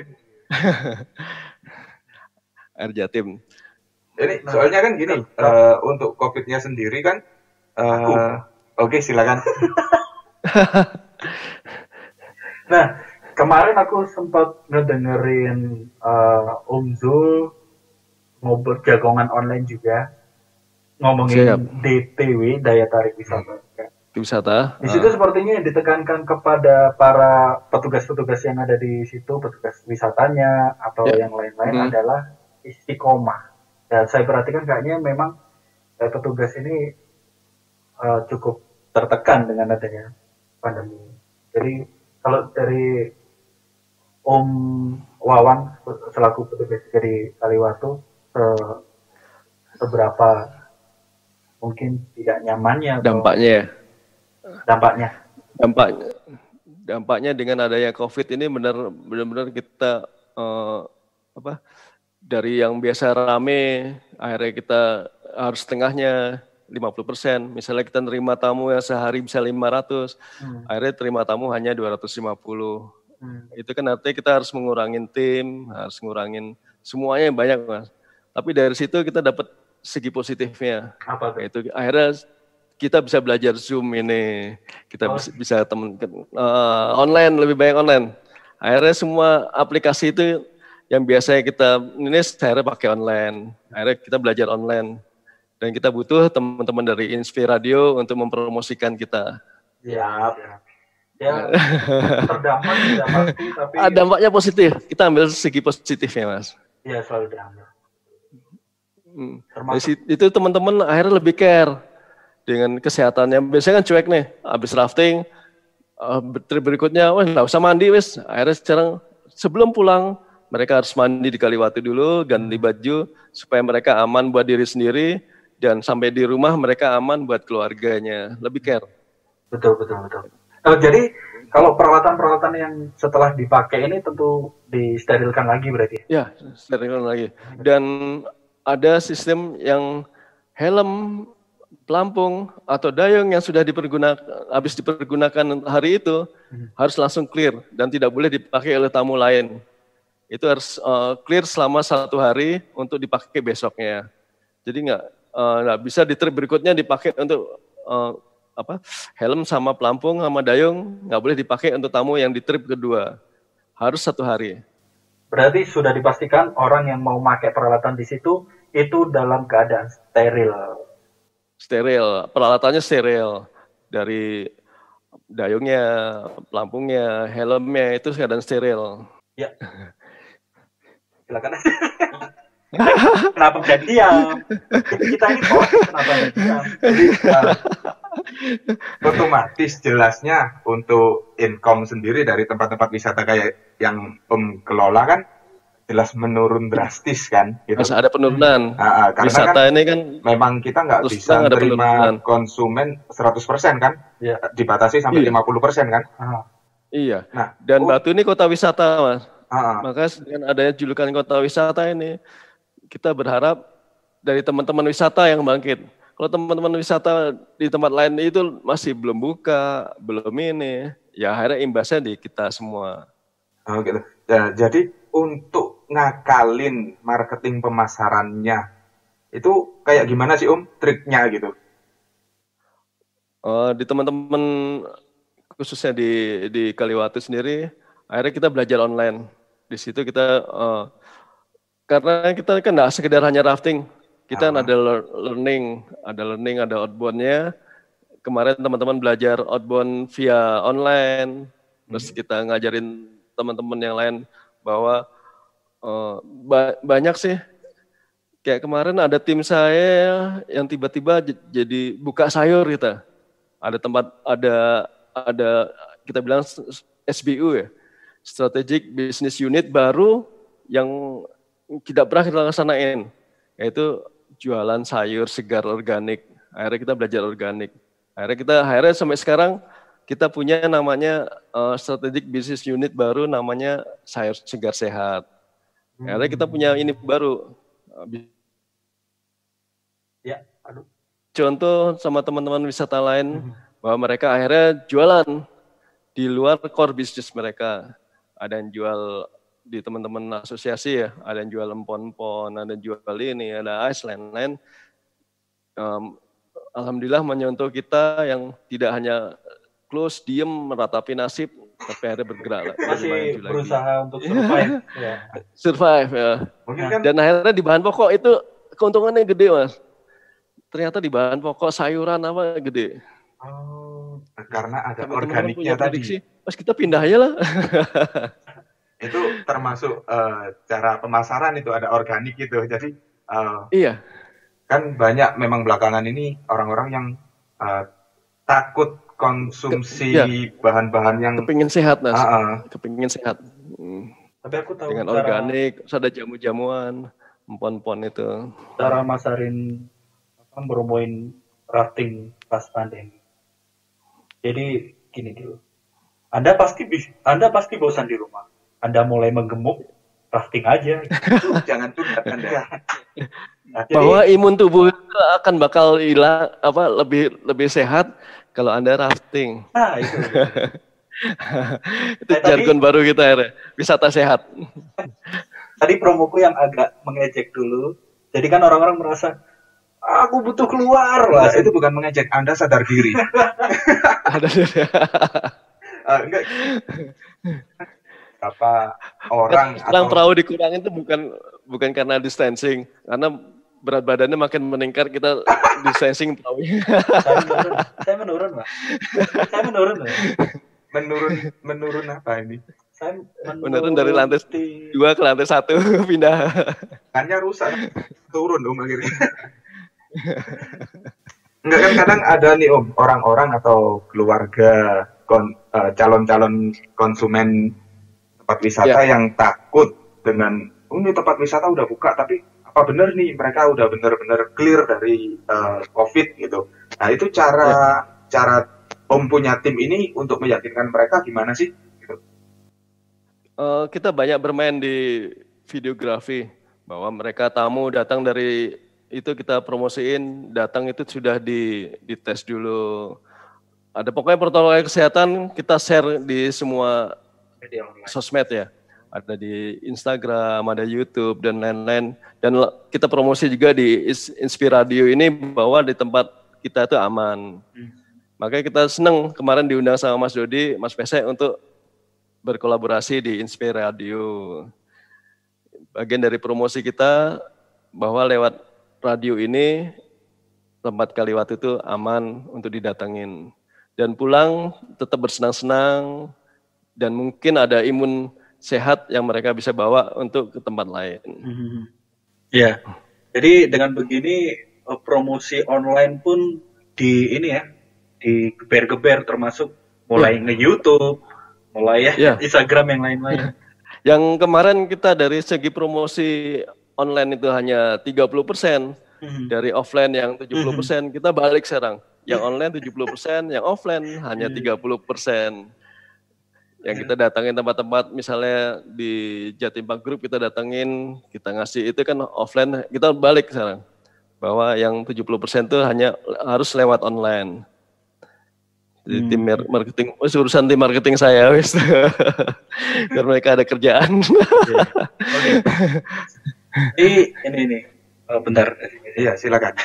Air Jatim. Ini soalnya kan gini, untuk COVID-nya sendiri kan, oke, silakan. Nah, kemarin aku sempat ngedengerin Om Zul ngobrol jagongan online juga ngomongin DTW, daya tarik wisata. Di situ sepertinya yang ditekankan kepada para petugas-petugas yang ada di situ, petugas wisatanya atau yang lain-lain adalah istiqomah. Dan saya perhatikan kayaknya memang petugas ini cukup tertekan dengan adanya pandemi. Jadi kalau dari Om Wawan selaku petugas dari Kaliwatu, seberapa mungkin tidak nyamannya dampaknya dengan adanya COVID ini benar-benar kita dari yang biasa rame akhirnya kita harus setengahnya 50%. Misalnya kita nerima tamu yang sehari bisa 500, akhirnya terima tamu hanya 250. Itu kan artinya kita harus mengurangin tim, harus ngurangin semuanya banyak, Mas. Tapi dari situ kita dapat segi positifnya. Apa tuh? Itu akhirnya kita bisa belajar Zoom ini, kita bisa online, lebih banyak online. Akhirnya semua aplikasi itu yang biasanya kita ini akhirnya pakai online. Akhirnya kita belajar online. Dan kita butuh teman-teman dari Inspire Radio untuk mempromosikan kita. Ya, terdampak tidak pasti, tapi dampaknya positif. Kita ambil segi positifnya, Mas. Iya, selalu diambil. Itu teman-teman akhirnya lebih care dengan kesehatannya. Biasanya kan cuek nih, habis rafting, berikutnya, nggak usah mandi, wes. Akhirnya sekarang sebelum pulang, mereka harus mandi di Kaliwatu dulu, ganti baju, supaya mereka aman buat diri sendiri, dan sampai di rumah mereka aman buat keluarganya. Lebih care. Betul. Jadi kalau peralatan-peralatan yang setelah dipakai ini tentu disterilkan lagi berarti? Ya, sterilkan lagi. Dan ada sistem yang helm, pelampung, atau dayung yang sudah habis dipergunakan hari itu, harus langsung clear dan tidak boleh dipakai oleh tamu lain. Itu harus clear selama 1 hari untuk dipakai besoknya. Jadi nggak bisa di trip berikutnya dipakai untuk helm sama pelampung sama dayung, nggak boleh dipakai untuk tamu yang di trip kedua. Harus 1 hari. Berarti sudah dipastikan orang yang mau pakai peralatan di situ itu dalam keadaan steril. Steril, peralatannya steril. Dari dayungnya, pelampungnya, helmnya itu keadaan steril. Ya. Silakan. Kenapa jadi diam? Kita ini kenapa diam? Otomatis jelasnya untuk income sendiri dari tempat-tempat wisata kayak yang kelola kan jelas menurun drastis kan gitu. Mas ada penurunan. Karena wisata kan ini kan memang kita nggak bisa terima konsumen 100% kan, dibatasi sampai 50% kan. Iya. Nah, dan Batu ini kota wisata, Mas. Maka dengan adanya julukan kota wisata ini, kita berharap dari teman-teman wisata yang bangkit. Kalau teman-teman wisata di tempat lain itu masih belum buka, belum ini, ya akhirnya imbasnya di kita semua. Oh gitu. Ya, jadi untuk ngakalin marketing pemasarannya itu kayak gimana sih triknya gitu? Di teman-teman khususnya di Kaliwatu sendiri, akhirnya kita belajar online. Di situ kita karena kita kan nggak sekedar hanya rafting, kita ada learning, ada outbound-nya. Kemarin teman-teman belajar outbound via online, terus kita ngajarin teman-teman yang lain bahwa banyak sih. Kayak kemarin ada tim saya yang tiba-tiba jadi buka sayur kita. Ada tempat, ada kita bilang SBU ya, Strategic Business Unit baru yang tidak pernah kita laksanain, yaitu jualan sayur segar organik. Akhirnya kita belajar organik. Akhirnya sampai sekarang kita punya namanya Strategic Business Unit baru namanya sayur segar sehat. Akhirnya kita punya ini baru. Ya, aduh. Contoh sama teman-teman wisata lain bahwa mereka akhirnya jualan di luar core bisnis mereka. Ada yang jual di teman-teman asosiasi ya, ada yang jual empon-empon, ada yang jual ini, ada ice lain-lain. Alhamdulillah menyentuh kita yang tidak hanya close, diem, meratapi nasib, tapi akhirnya bergerak. Masih berusaha untuk survive. Ya. Survive ya. Dan akhirnya di bahan pokok itu keuntungannya gede Mas. Ternyata di bahan pokok sayuran apa gede. Oh, karena ada sampai organiknya tadi. Pas kita pindah aja lah. Itu termasuk cara pemasaran itu ada organik gitu. Jadi iya. Kan banyak memang belakangan ini orang-orang yang takut konsumsi bahan-bahan yang kepingin sehat, Mas. Kepingin sehat. Tapi aku tahu dengan organik, terus ada jamu-jamuan, empon-empon itu. Cara masarin meromoin rafting pas pandemi. Jadi gini dulu. Anda pasti bosan di rumah. Anda mulai menggemuk, rafting aja. Jangan tunda Anda. Bahwa imun tubuh itu akan bakal hilang lebih sehat kalau Anda rafting. Nah, itu. Itu jargon baru kita ya, wisata sehat. Tadi promoku yang agak mengejek dulu. Jadi kan orang-orang merasa aku butuh keluar lah. Itu bukan mengejek, Anda sadar diri. Enggak. Apa orang atau perahu dikurangin itu bukan karena distancing, karena berat badannya makin meningkat kita distancing perahunya. Saya menurun, Pak. Saya menurun. Menurun apa ini? Saya menurun dari lantai 2 ke lantai 1 pindah. Hanya rusak, turun akhirnya. Enggak kan kadang ada nih orang-orang atau keluarga calon-calon konsumen tempat wisata yang takut dengan ini tempat wisata udah buka tapi apa benar nih mereka udah benar-benar clear dari COVID gitu. Nah itu cara punya tim ini untuk meyakinkan mereka gimana sih? Gitu. Kita banyak bermain di videografi bahwa mereka tamu datang dari itu kita promosiin, datang itu sudah dites dulu. Ada pokoknya protokol kesehatan kita share di semua sosmed ya. Ada di Instagram, ada YouTube dan lain-lain. Dan kita promosi juga di Inspiradio ini bahwa di tempat kita itu aman. Makanya kita senang kemarin diundang sama Mas Dodi, Mas Pesek untuk berkolaborasi di Inspiradio. Bagian dari promosi kita bahwa lewat radio ini tempat Kaliwatu itu aman untuk didatengin. Dan pulang tetap bersenang-senang dan mungkin ada imun sehat yang mereka bisa bawa untuk ke tempat lain. Ya, jadi dengan begini promosi online pun digeber-geber termasuk mulai nge-YouTube, mulai Instagram yang lain-lain. Yang kemarin kita dari segi promosi online itu hanya 30%, dari offline yang 70%, kita balik sekarang. Yang online 70%, yang offline hanya 30%. Yang kita datangin tempat-tempat misalnya di Jatim Park Group kita datangin, kita ngasih itu kan offline, kita balik sekarang. bahwa yang 70% itu hanya harus lewat online. Jadi tim marketing, urusan tim marketing saya wis. Biar mereka ada kerjaan. Oke. Ini bentar. Iya, silakan.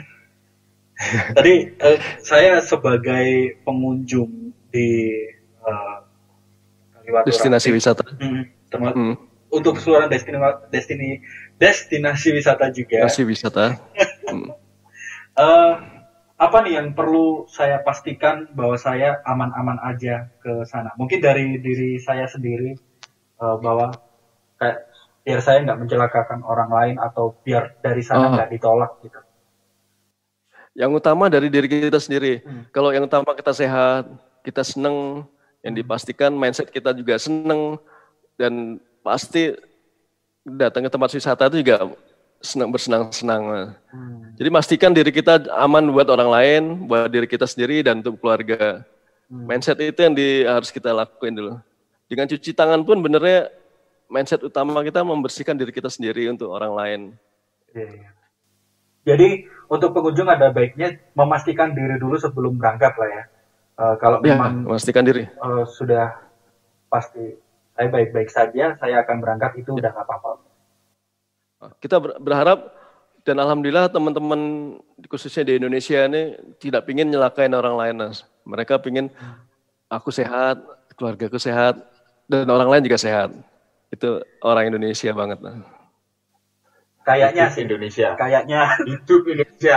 Tadi saya sebagai pengunjung di Kaliwatu destinasi Rafting, wisata. Untuk keseluruhan destinasi wisata juga. Destinasi wisata. Apa nih yang perlu saya pastikan bahwa saya aman-aman aja ke sana? Mungkin dari diri saya sendiri, bahwa kayak biar saya nggak mencelakakan orang lain atau biar dari sana nggak ditolak gitu. Yang utama dari diri kita sendiri. Kalau yang utama kita sehat, kita seneng, yang dipastikan mindset kita juga seneng, dan pasti datang ke tempat wisata itu juga bersenang-senang. Jadi pastikan diri kita aman buat orang lain, buat diri kita sendiri, dan untuk keluarga. Mindset itu yang harus kita lakuin dulu. Dengan cuci tangan pun benernya mindset utama kita membersihkan diri kita sendiri untuk orang lain. Jadi untuk pengunjung ada baiknya memastikan diri dulu sebelum berangkat lah ya. Kalau memang memastikan diri sudah pasti saya baik-baik saja, saya akan berangkat, itu udah nggak apa-apa. Kita berharap dan alhamdulillah teman-teman khususnya di Indonesia ini tidak ingin nyelakain orang lain, Mas. Mereka ingin aku sehat, keluargaku sehat, dan orang lain juga sehat. Itu orang Indonesia banget. Kayaknya sih Indonesia. Kayaknya hidup Indonesia.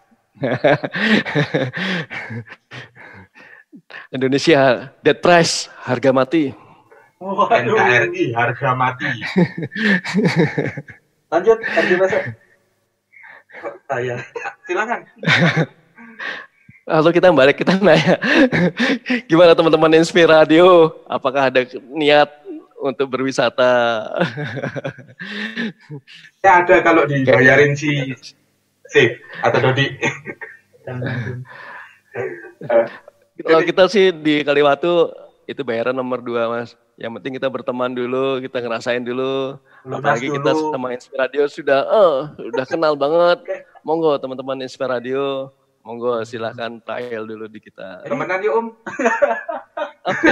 Indonesia, dead price, harga mati. NKRI, harga mati. Lanjut, Mas. Saya. Silakan. Lalu kita balik, kita nanya, gimana teman-teman Inspire Radio? Apakah ada niat untuk berwisata? Ya ada kalau dibayarin si atau Dodi. Kalau kita sih di Kaliwatu itu bayaran nomor 2, Mas. Yang penting kita berteman dulu, kita ngerasain dulu. Apalagi kita sama Inspire Radio sudah kenal banget. Monggo teman-teman Inspire Radio, monggo silahkan trial dulu di kita. Temenan yuk Oke.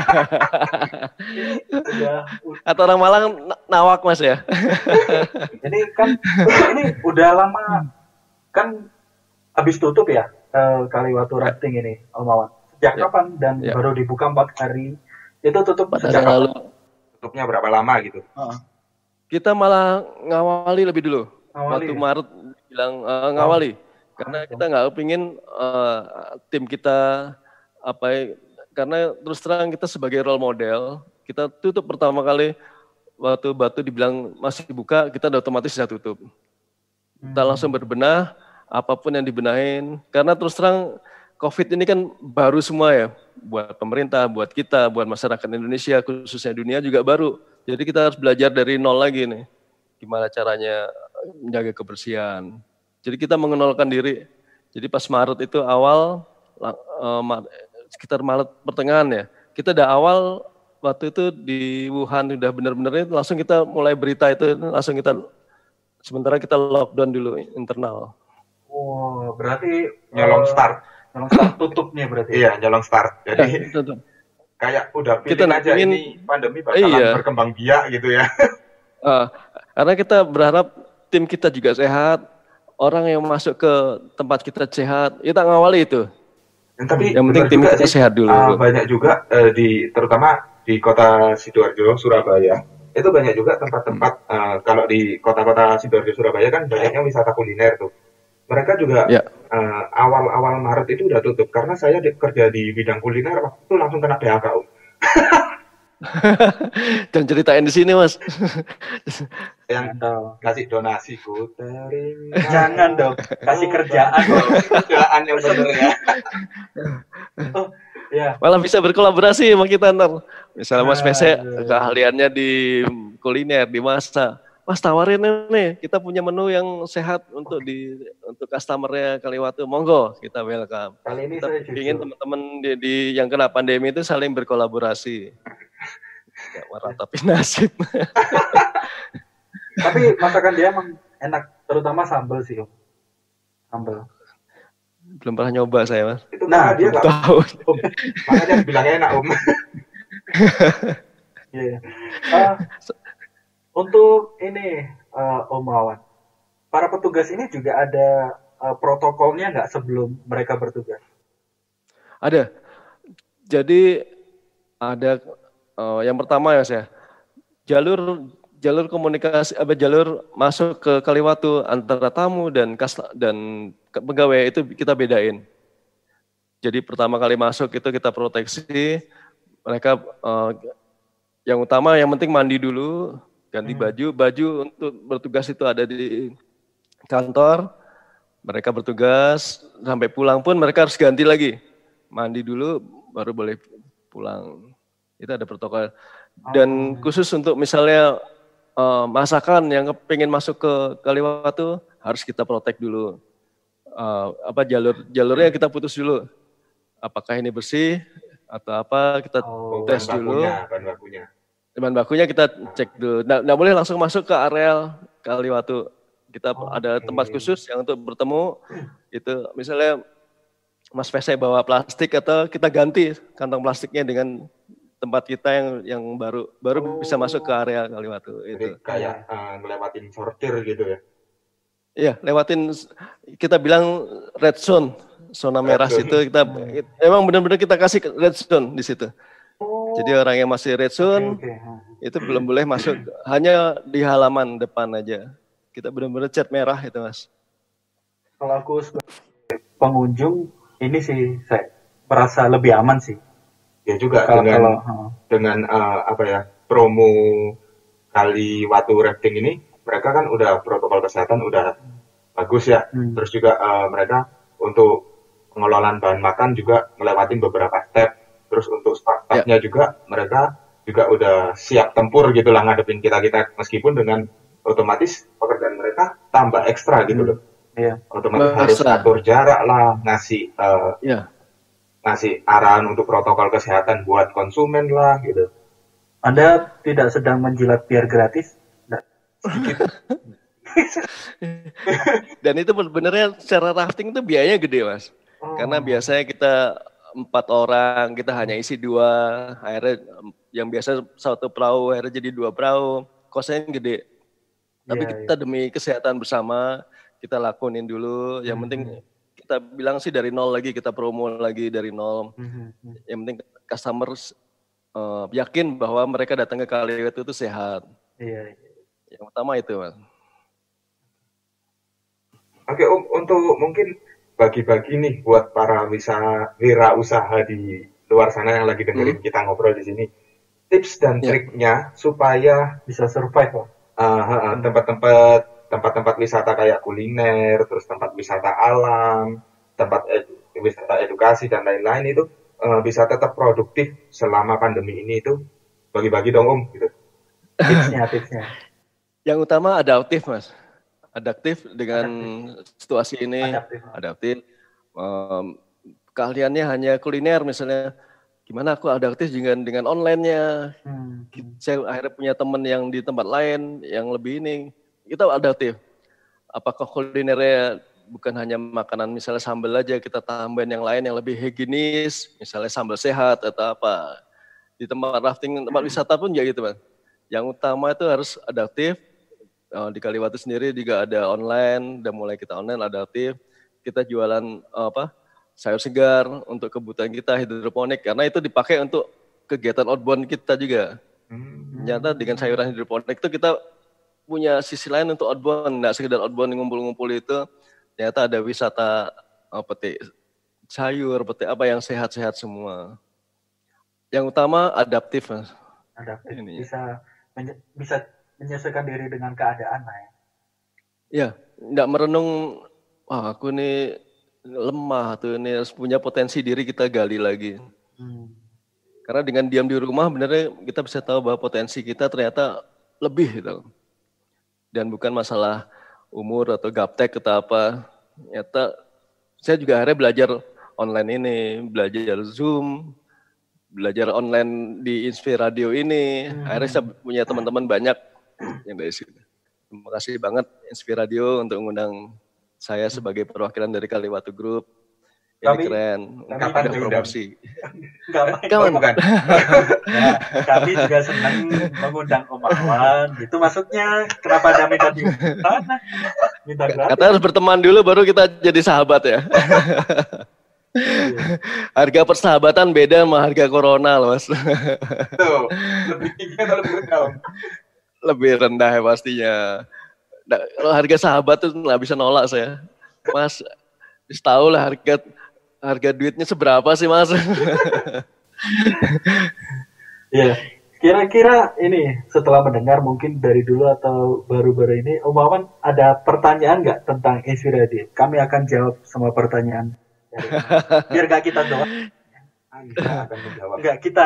Atau orang Malang nawak, Mas ya. Jadi kan ini udah lama kan habis tutup ya Kaliwatu Rafting ini, Om Wawan. Sejak kapan dan baru dibuka 4 hari? Itu tutup sejak kapan? Lalu. Tutupnya berapa lama gitu? Kita malah ngawali lebih dulu. Waktu Maret bilang ngawali. Karena kita nggak kepingin tim kita karena terus terang kita sebagai role model, kita tutup pertama kali waktu Batu dibilang masih buka, kita udah otomatis sudah tutup. Kita langsung berbenah, apapun yang dibenahin. Karena terus terang COVID ini kan baru semua ya, buat pemerintah, buat kita, buat masyarakat Indonesia, khususnya dunia juga baru. Jadi kita harus belajar dari nol lagi nih, gimana caranya menjaga kebersihan. Jadi kita mengenalkan diri. Jadi pas Maret itu awal, sekitar Maret pertengahan ya, kita udah awal waktu itu di Wuhan udah benar-benar langsung kita mulai berita itu, langsung kita sementara kita lockdown dulu internal. Oh, berarti nyolong start tutupnya berarti. Iya, nyolong start. Jadi kayak udah pilih aja ini pandemi bakalan berkembang biak gitu ya. Karena kita berharap tim kita juga sehat, orang yang masuk ke tempat kita sehat, kita ngawali itu. Tapi yang penting tim kita sehat dulu. Banyak juga terutama di kota Sidoarjo, Surabaya, itu banyak juga tempat-tempat kalau di kota-kota Sidoarjo, Surabaya kan banyaknya wisata kuliner tuh. Mereka juga awal-awal Maret itu udah tutup karena saya kerja di bidang kuliner waktu itu langsung kena PHK. Dan ceritain di sini, Mas. Yang kasih donasi ku terima. Jangan dong, kasih kerjaan. Kerjaan yang bener ya. Malah bisa berkolaborasi sama kita ntar. Misalnya Mas Mese keahliannya di kuliner, di masak. Mas tawarin nih, kita punya menu yang sehat untuk customernya Kaliwatu. Monggo, kita welcome. Kali ini kita saya ingin teman-teman di yang kena pandemi itu saling berkolaborasi. Gak meratapi nasib. Tapi masakan dia emang enak, terutama sambal sih, Om. Sambal. Belum pernah nyoba saya, Mas. Itu dia nggak tahu. Makanya bilangnya enak, Om. Iya. Untuk ini, Om Wawan, para petugas ini juga ada protokolnya nggak sebelum mereka bertugas? Ada. Jadi ada yang pertama ya saya, jalur komunikasi, jalur masuk ke Kaliwatu antara tamu dan pegawai itu kita bedain. Jadi pertama kali masuk itu kita proteksi, mereka yang utama yang penting mandi dulu, ganti baju untuk bertugas itu ada di kantor, mereka bertugas sampai pulang pun mereka harus ganti lagi, mandi dulu baru boleh pulang. Itu ada protokol. Dan khusus untuk misalnya masakan yang pengen masuk ke Kaliwatu harus kita protek dulu. Jalurnya kita putus dulu. Apakah ini bersih atau apa kita tes dulu. Bahan bakunya kita cek dulu. Nggak boleh langsung masuk ke area Kaliwatu. Kita ada tempat khusus yang untuk bertemu. Itu misalnya Mas Fese bawa plastik atau kita ganti kantong plastiknya dengan tempat kita yang baru bisa masuk ke area Kaliwatu. Jadi kayak ngelewatin sortir gitu ya? Iya, lewatin kita bilang red zone, zona merah situ kita emang benar-benar kita kasih red zone di situ. Jadi orang yang masih red zone itu belum boleh masuk, hanya di halaman depan aja. Kita benar-benar cat merah itu, Mas. Kalau aku sebagai pengunjung ini sih saya merasa lebih aman sih. Ya juga dengan promo Kaliwatu Rafting ini, mereka kan udah protokol kesehatan udah bagus ya. Terus juga mereka untuk pengelolaan bahan makan juga ngelewatin beberapa step. Terus untuk staff-staffnya juga mereka juga udah siap tempur gitu lah ngadepin kita meskipun dengan otomatis pekerjaan mereka tambah ekstra gitu loh. Iya. Otomatis harus atur jarak lah, ngasih arahan untuk protokol kesehatan buat konsumen lah gitu. Anda tidak sedang menjilat biar gratis? Dan itu sebenarnya secara rafting itu biayanya gede, Mas. Karena biasanya kita 4 orang, kita hanya isi 2, akhirnya yang biasa 1 perahu, akhirnya jadi 2 perahu, kosnya gede. Tapi kita demi kesehatan bersama, kita lakonin dulu, yang penting kita bilang sih dari nol lagi, kita promo lagi dari nol. Yang penting customer yakin bahwa mereka datang ke Kaliwatu itu sehat. Iya. Yang utama itu, Mas. Oke, Om, untuk mungkin bagi-bagi nih buat para wirausaha di luar sana yang lagi dengerin kita ngobrol di sini, tips dan triknya supaya bisa survive, tempat-tempat wisata kayak kuliner, terus tempat wisata alam, tempat wisata edukasi dan lain-lain itu bisa tetap produktif selama pandemi ini itu bagi-bagi dong, Om, gitu. Tipsnya. Yang utama adaptif, Mas. Adaptif dengan situasi ini. Adaptif. Keahliannya hanya kuliner misalnya. Gimana aku adaptif dengan online-nya. Saya akhirnya punya teman yang di tempat lain yang lebih ini. Kita adaptif. Apakah kulinernya bukan hanya makanan misalnya sambal aja, kita tambahin yang lain yang lebih higienis, misalnya sambal sehat atau apa. Di tempat rafting, tempat wisata pun ya gitu, Mas. Yang utama itu harus adaptif. Di Kaliwatu sendiri juga ada online, udah mulai kita online adaptif. Kita jualan sayur segar untuk kebutuhan kita hidroponik, karena itu dipakai untuk kegiatan outbound kita juga. Ternyata dengan sayuran hidroponik itu kita punya sisi lain untuk outbound, nggak sekedar outbound ngumpul-ngumpul itu. Ternyata ada wisata petik sayur, petik apa yang sehat-sehat semua. Yang utama adaptif, Mas. Adaptif, bisa menyesuaikan diri dengan keadaan lah ya. Ya, nggak merenung, wah aku nih lemah tuh, ini harus punya potensi diri kita gali lagi. Karena dengan diam di rumah benernya kita bisa tahu bahwa potensi kita ternyata lebih gitu. Dan bukan masalah umur atau gaptek atau apa. Ternyata saya juga akhirnya belajar online ini, belajar Zoom, belajar online di Inspiradio ini. Akhirnya saya punya teman-teman banyak yang dari situ. Terima kasih banget Inspiradio untuk mengundang Saya sebagai perwakilan dari Kaliwatu Group. Ini Kami- keren. kapan Udah diundang? promosi. Enggak main. Oh, bukan. Ya, kami juga senang mengundang Om Awan. Gitu maksudnya. Kenapa Anda minta diundang? Minta gratis. Kata harus berteman dulu baru kita jadi sahabat ya. Harga persahabatan beda sama harga corona loh, Mas. Tuh, lebih tinggi atau lebih rendah? Om? Lebih rendah ya pastinya. Nah, kalau harga sahabat tuh nggak bisa nolak saya. Mas, tahu lah harga duitnya seberapa sih, Mas? Ya, kira-kira ini setelah mendengar mungkin dari dulu atau baru-baru ini, Om Awan ada pertanyaan nggak tentang Inspiradi? Kami akan jawab semua pertanyaan. Biar nggak kita doang. Anda akan menjawab. Nggak kita.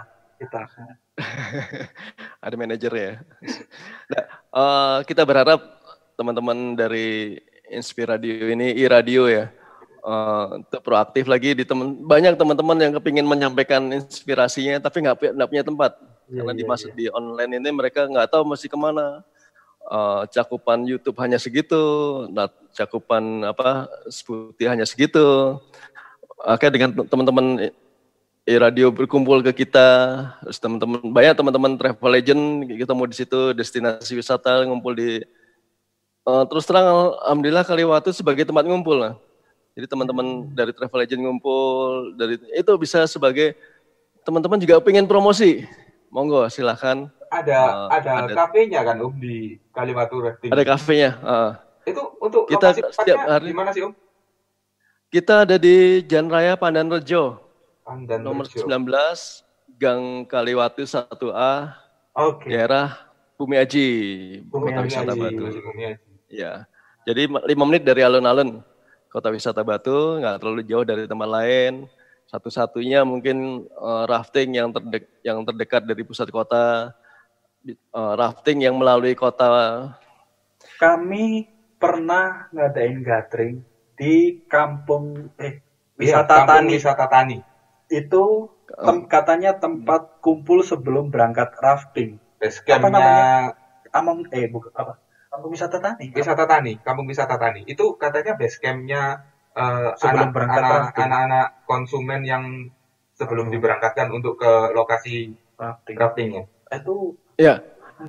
Ada manajernya. Nah, kita berharap teman-teman dari Inspiradio ini, iRadio ya, untuk proaktif lagi banyak teman-teman yang kepingin menyampaikan inspirasinya tapi nggak punya tempat. Karena di online ini mereka nggak tahu mesti kemana. Cakupan YouTube hanya segitu, cakupan Spotify hanya segitu. Akhirnya dengan teman-teman iRadio berkumpul ke kita, terus banyak teman-teman travel legend kita mau di situ, destinasi wisata ngumpul di terus terang alhamdulillah Kaliwatu sebagai tempat ngumpul lah. Jadi teman-teman dari travel legend ngumpul, dari itu bisa sebagai teman-teman juga pengen promosi. Monggo silahkan. Ada kafenya kan di Kaliwatu Rafting. Ada kafenya. Itu untuk kita lokasi setiap tempatnya hari di mana sih Kita ada di Jalan Raya Pandanrejo. Pandan Nomor Rejo. 19 Gang Kaliwatu 1A. Oke. Daerah Bumi Aji, Kota Wisata Batu. Ya. Jadi 5 menit dari alun-alun Kota Wisata Batu, nggak terlalu jauh dari tempat lain. Satu-satunya mungkin rafting yang terdekat dari pusat kota, rafting yang melalui kota. Kami pernah ngadain gathering di kampung wisata Tani. Wisata Tani. Itu katanya tempat kumpul sebelum berangkat rafting. Apa namanya? Kampung wisata Tani. Kampung Wisata Tani. Itu katanya base camp-nya sebelum berangkat rafting. anak-anak konsumen yang sebelum diberangkatkan untuk ke lokasi raftingnya. Itu ya.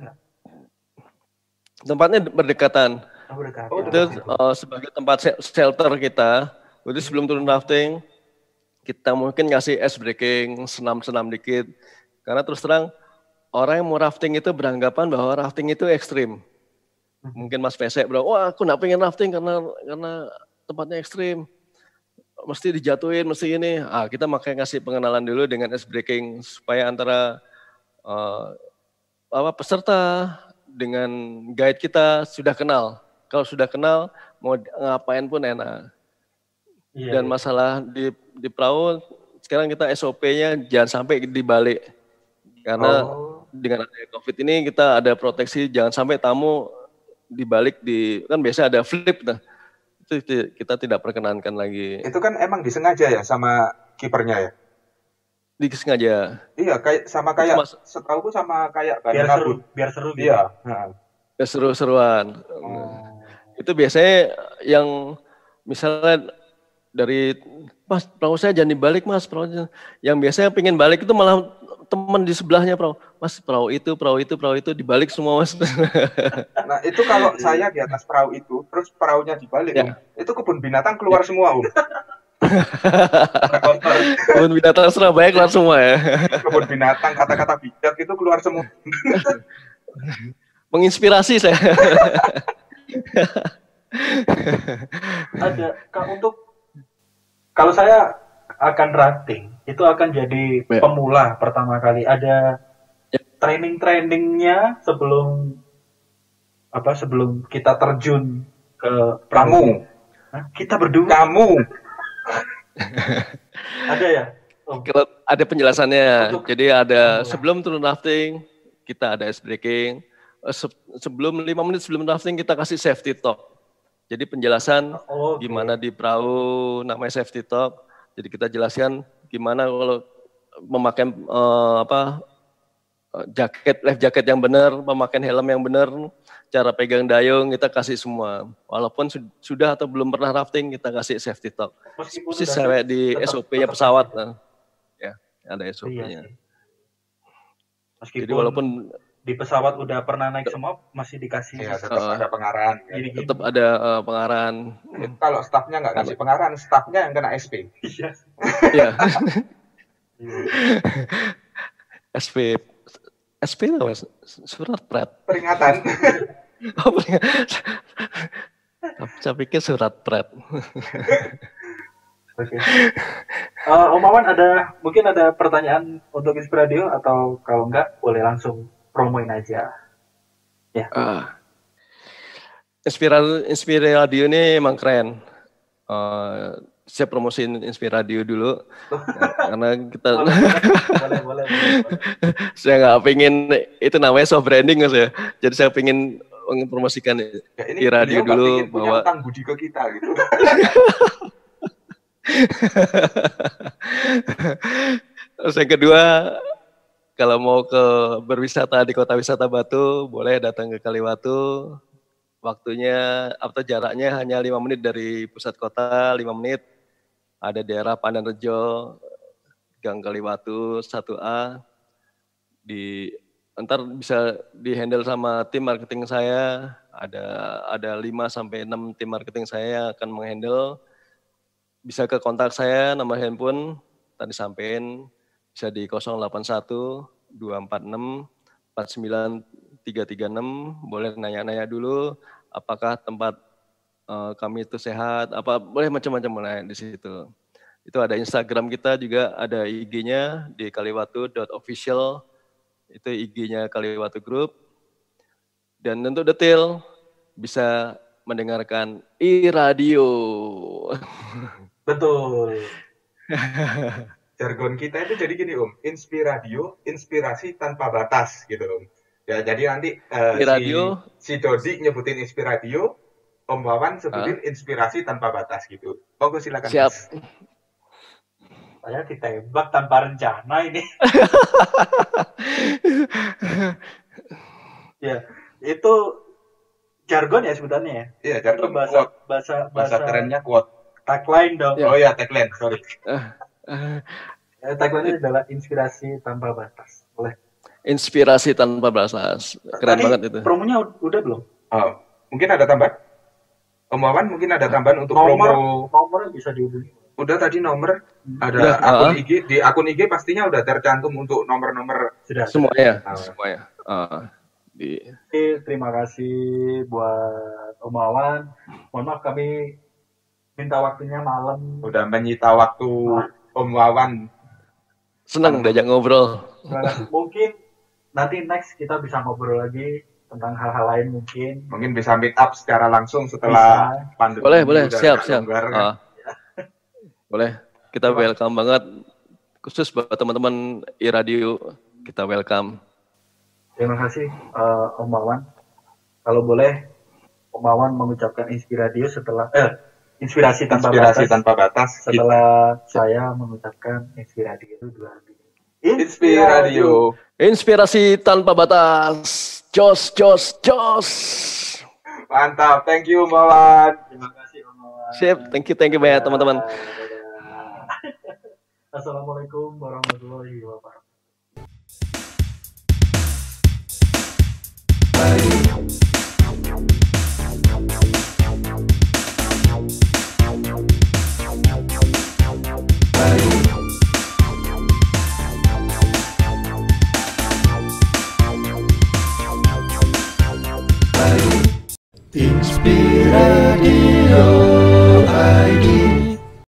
Tempatnya berdekatan. Itu sebagai tempat shelter kita. Jadi sebelum turun rafting, kita mungkin ngasih ice breaking, senam-senam dikit. Karena terus terang, orang yang mau rafting itu beranggapan bahwa rafting itu ekstrim. Mungkin Mas Pesek bilang, wah aku nggak pengen rafting karena tempatnya ekstrim. Mesti dijatuhin, mesti ini. Kita makanya ngasih pengenalan dulu dengan ice breaking supaya antara peserta dengan guide kita sudah kenal. Kalau sudah kenal, mau ngapain pun enak. Dan masalah di perahu, sekarang kita SOP-nya jangan sampai dibalik. Karena dengan adanya COVID ini kita ada proteksi, jangan sampai tamu dibalik kan biasa ada flip. Nah, itu kita tidak perkenankan lagi. Itu kan emang disengaja ya sama kipernya ya? Disengaja. Iya, setahuku sama kayak biar seru gitu. Iya. Keseru-seruan. Itu biasanya yang misalnya dari Mas perahu saya jangan dibalik Mas, yang biasanya pengen balik itu malah teman di sebelahnya perahu. Mas perahu itu dibalik semua Mas. Nah itu kalau saya di atas perahu itu, terus perahunya dibalik, itu kebun binatang keluar semua Kebun binatang Surabaya keluar semua ya. Kebun binatang, kata-kata bijak itu keluar semua. Menginspirasi saya. Ada kalau saya akan rafting itu akan jadi pemula pertama kali. Ada training-trainingnya sebelum kita terjun ke kamu. Kita berdua. Kamu. Ada ya? Ada penjelasannya. Jadi ada sebelum turun rafting kita ada ice breaking. Sebelum 5 menit sebelum rafting kita kasih safety talk. Jadi penjelasan gimana di perahu, namanya safety talk. Jadi kita jelaskan gimana kalau memakai life jacket yang benar, pemakaian helm yang benar, cara pegang dayung kita kasih semua. Walaupun sudah atau belum pernah rafting kita kasih safety talk. Mesti sampai di SOP-nya pesawat. Ya, ada SOP-nya. Iya, meskipun jadi walaupun di pesawat udah pernah naik semua masih dikasih tetap ada pengarahan. Tetap ada pengarahan. Kalau stafnya nggak kasih pengarahan, stafnya yang kena SP. Iya. Iya. SP itu Mas, surat pret. Peringatan. Oh, peringatan. Saya pikir surat pret. Oke. Om Wawan mungkin ada pertanyaan untuk Inspiradio atau kalau enggak boleh langsung promoin aja. Ya. Inspiradio ini emang keren. Saya promosiin Inspiradio dulu karena kita boleh. saya nggak pengen itu namanya soft branding Mas ya. Jadi saya pengen mempromosikan radio dulu bahwa utang budi ke kita gitu. Terus yang kedua, kalau mau ke berwisata di Kota Wisata Batu, boleh datang ke Kaliwatu. Waktunya atau jaraknya hanya 5 menit dari pusat kota, 5 menit. Ada daerah Pandanrejo, Gang Kaliwatu 1A. Ntar bisa di-handle sama tim marketing saya. Ada 5 sampai 6 tim marketing saya akan menghandle. Bisa ke kontak saya, nomor handphone tadi sampein bisa di 081 246 49 336. Boleh nanya-nanya dulu apakah tempat kami itu sehat, boleh macam-macam mulai di situ. Itu ada Instagram kita juga, ada IG-nya di kaliwatu.official. Itu IG-nya Kaliwatu Group. Dan untuk detail bisa mendengarkan iRadio. Betul. Jargon kita itu jadi gini Inspiradio, inspirasi tanpa batas gitu Ya, jadi nanti si Dodi nyebutin Inspiradio, Om Wawan sebutin inspirasi tanpa batas gitu. Monggo silakan. Siap. Saya ditembak tanpa rencana ini. Ya, itu jargon ya sebutannya ya? Iya, jargon. Bahasa kerennya quote. Tagline dong. Ya. Oh ya, tagline. Sorry. Tagline adalah inspirasi tanpa batas. Boleh. Inspirasi tanpa batas. Keren banget itu. Promonya udah belum? Oh, mungkin ada tambahan? Om Wawan mungkin ada tambahan untuk promo. Nomornya bisa dihubungi. Udah tadi nomor ada akun IG, di akun IG pastinya udah tercantum untuk nomor-nomor semuanya. Terima kasih buat Om Wawan. Mohon maaf kami minta waktunya malam. Udah menyita waktu Om Wawan. Senang diajak ngobrol. Mungkin nanti next kita bisa ngobrol lagi tentang hal-hal lain mungkin. Mungkin bisa meet up secara langsung setelah pandemi. Boleh, siap. Boleh, kita welcome banget. Khusus buat teman-teman iRadio, kita welcome. Terima kasih Om Wawan. Kalau boleh, Om Wawan mengucapkan Inspiradio setelah inspirasi tanpa batas. Setelah saya mengucapkan Inspiradio 2 hari. Inspiradio. Inspirasi tanpa batas. Jos. Mantap, thank you Om Wawan. Terima kasih Om Wawan. Sip, thank you banyak teman-teman. Assalamualaikum warahmatullahi wabarakatuh.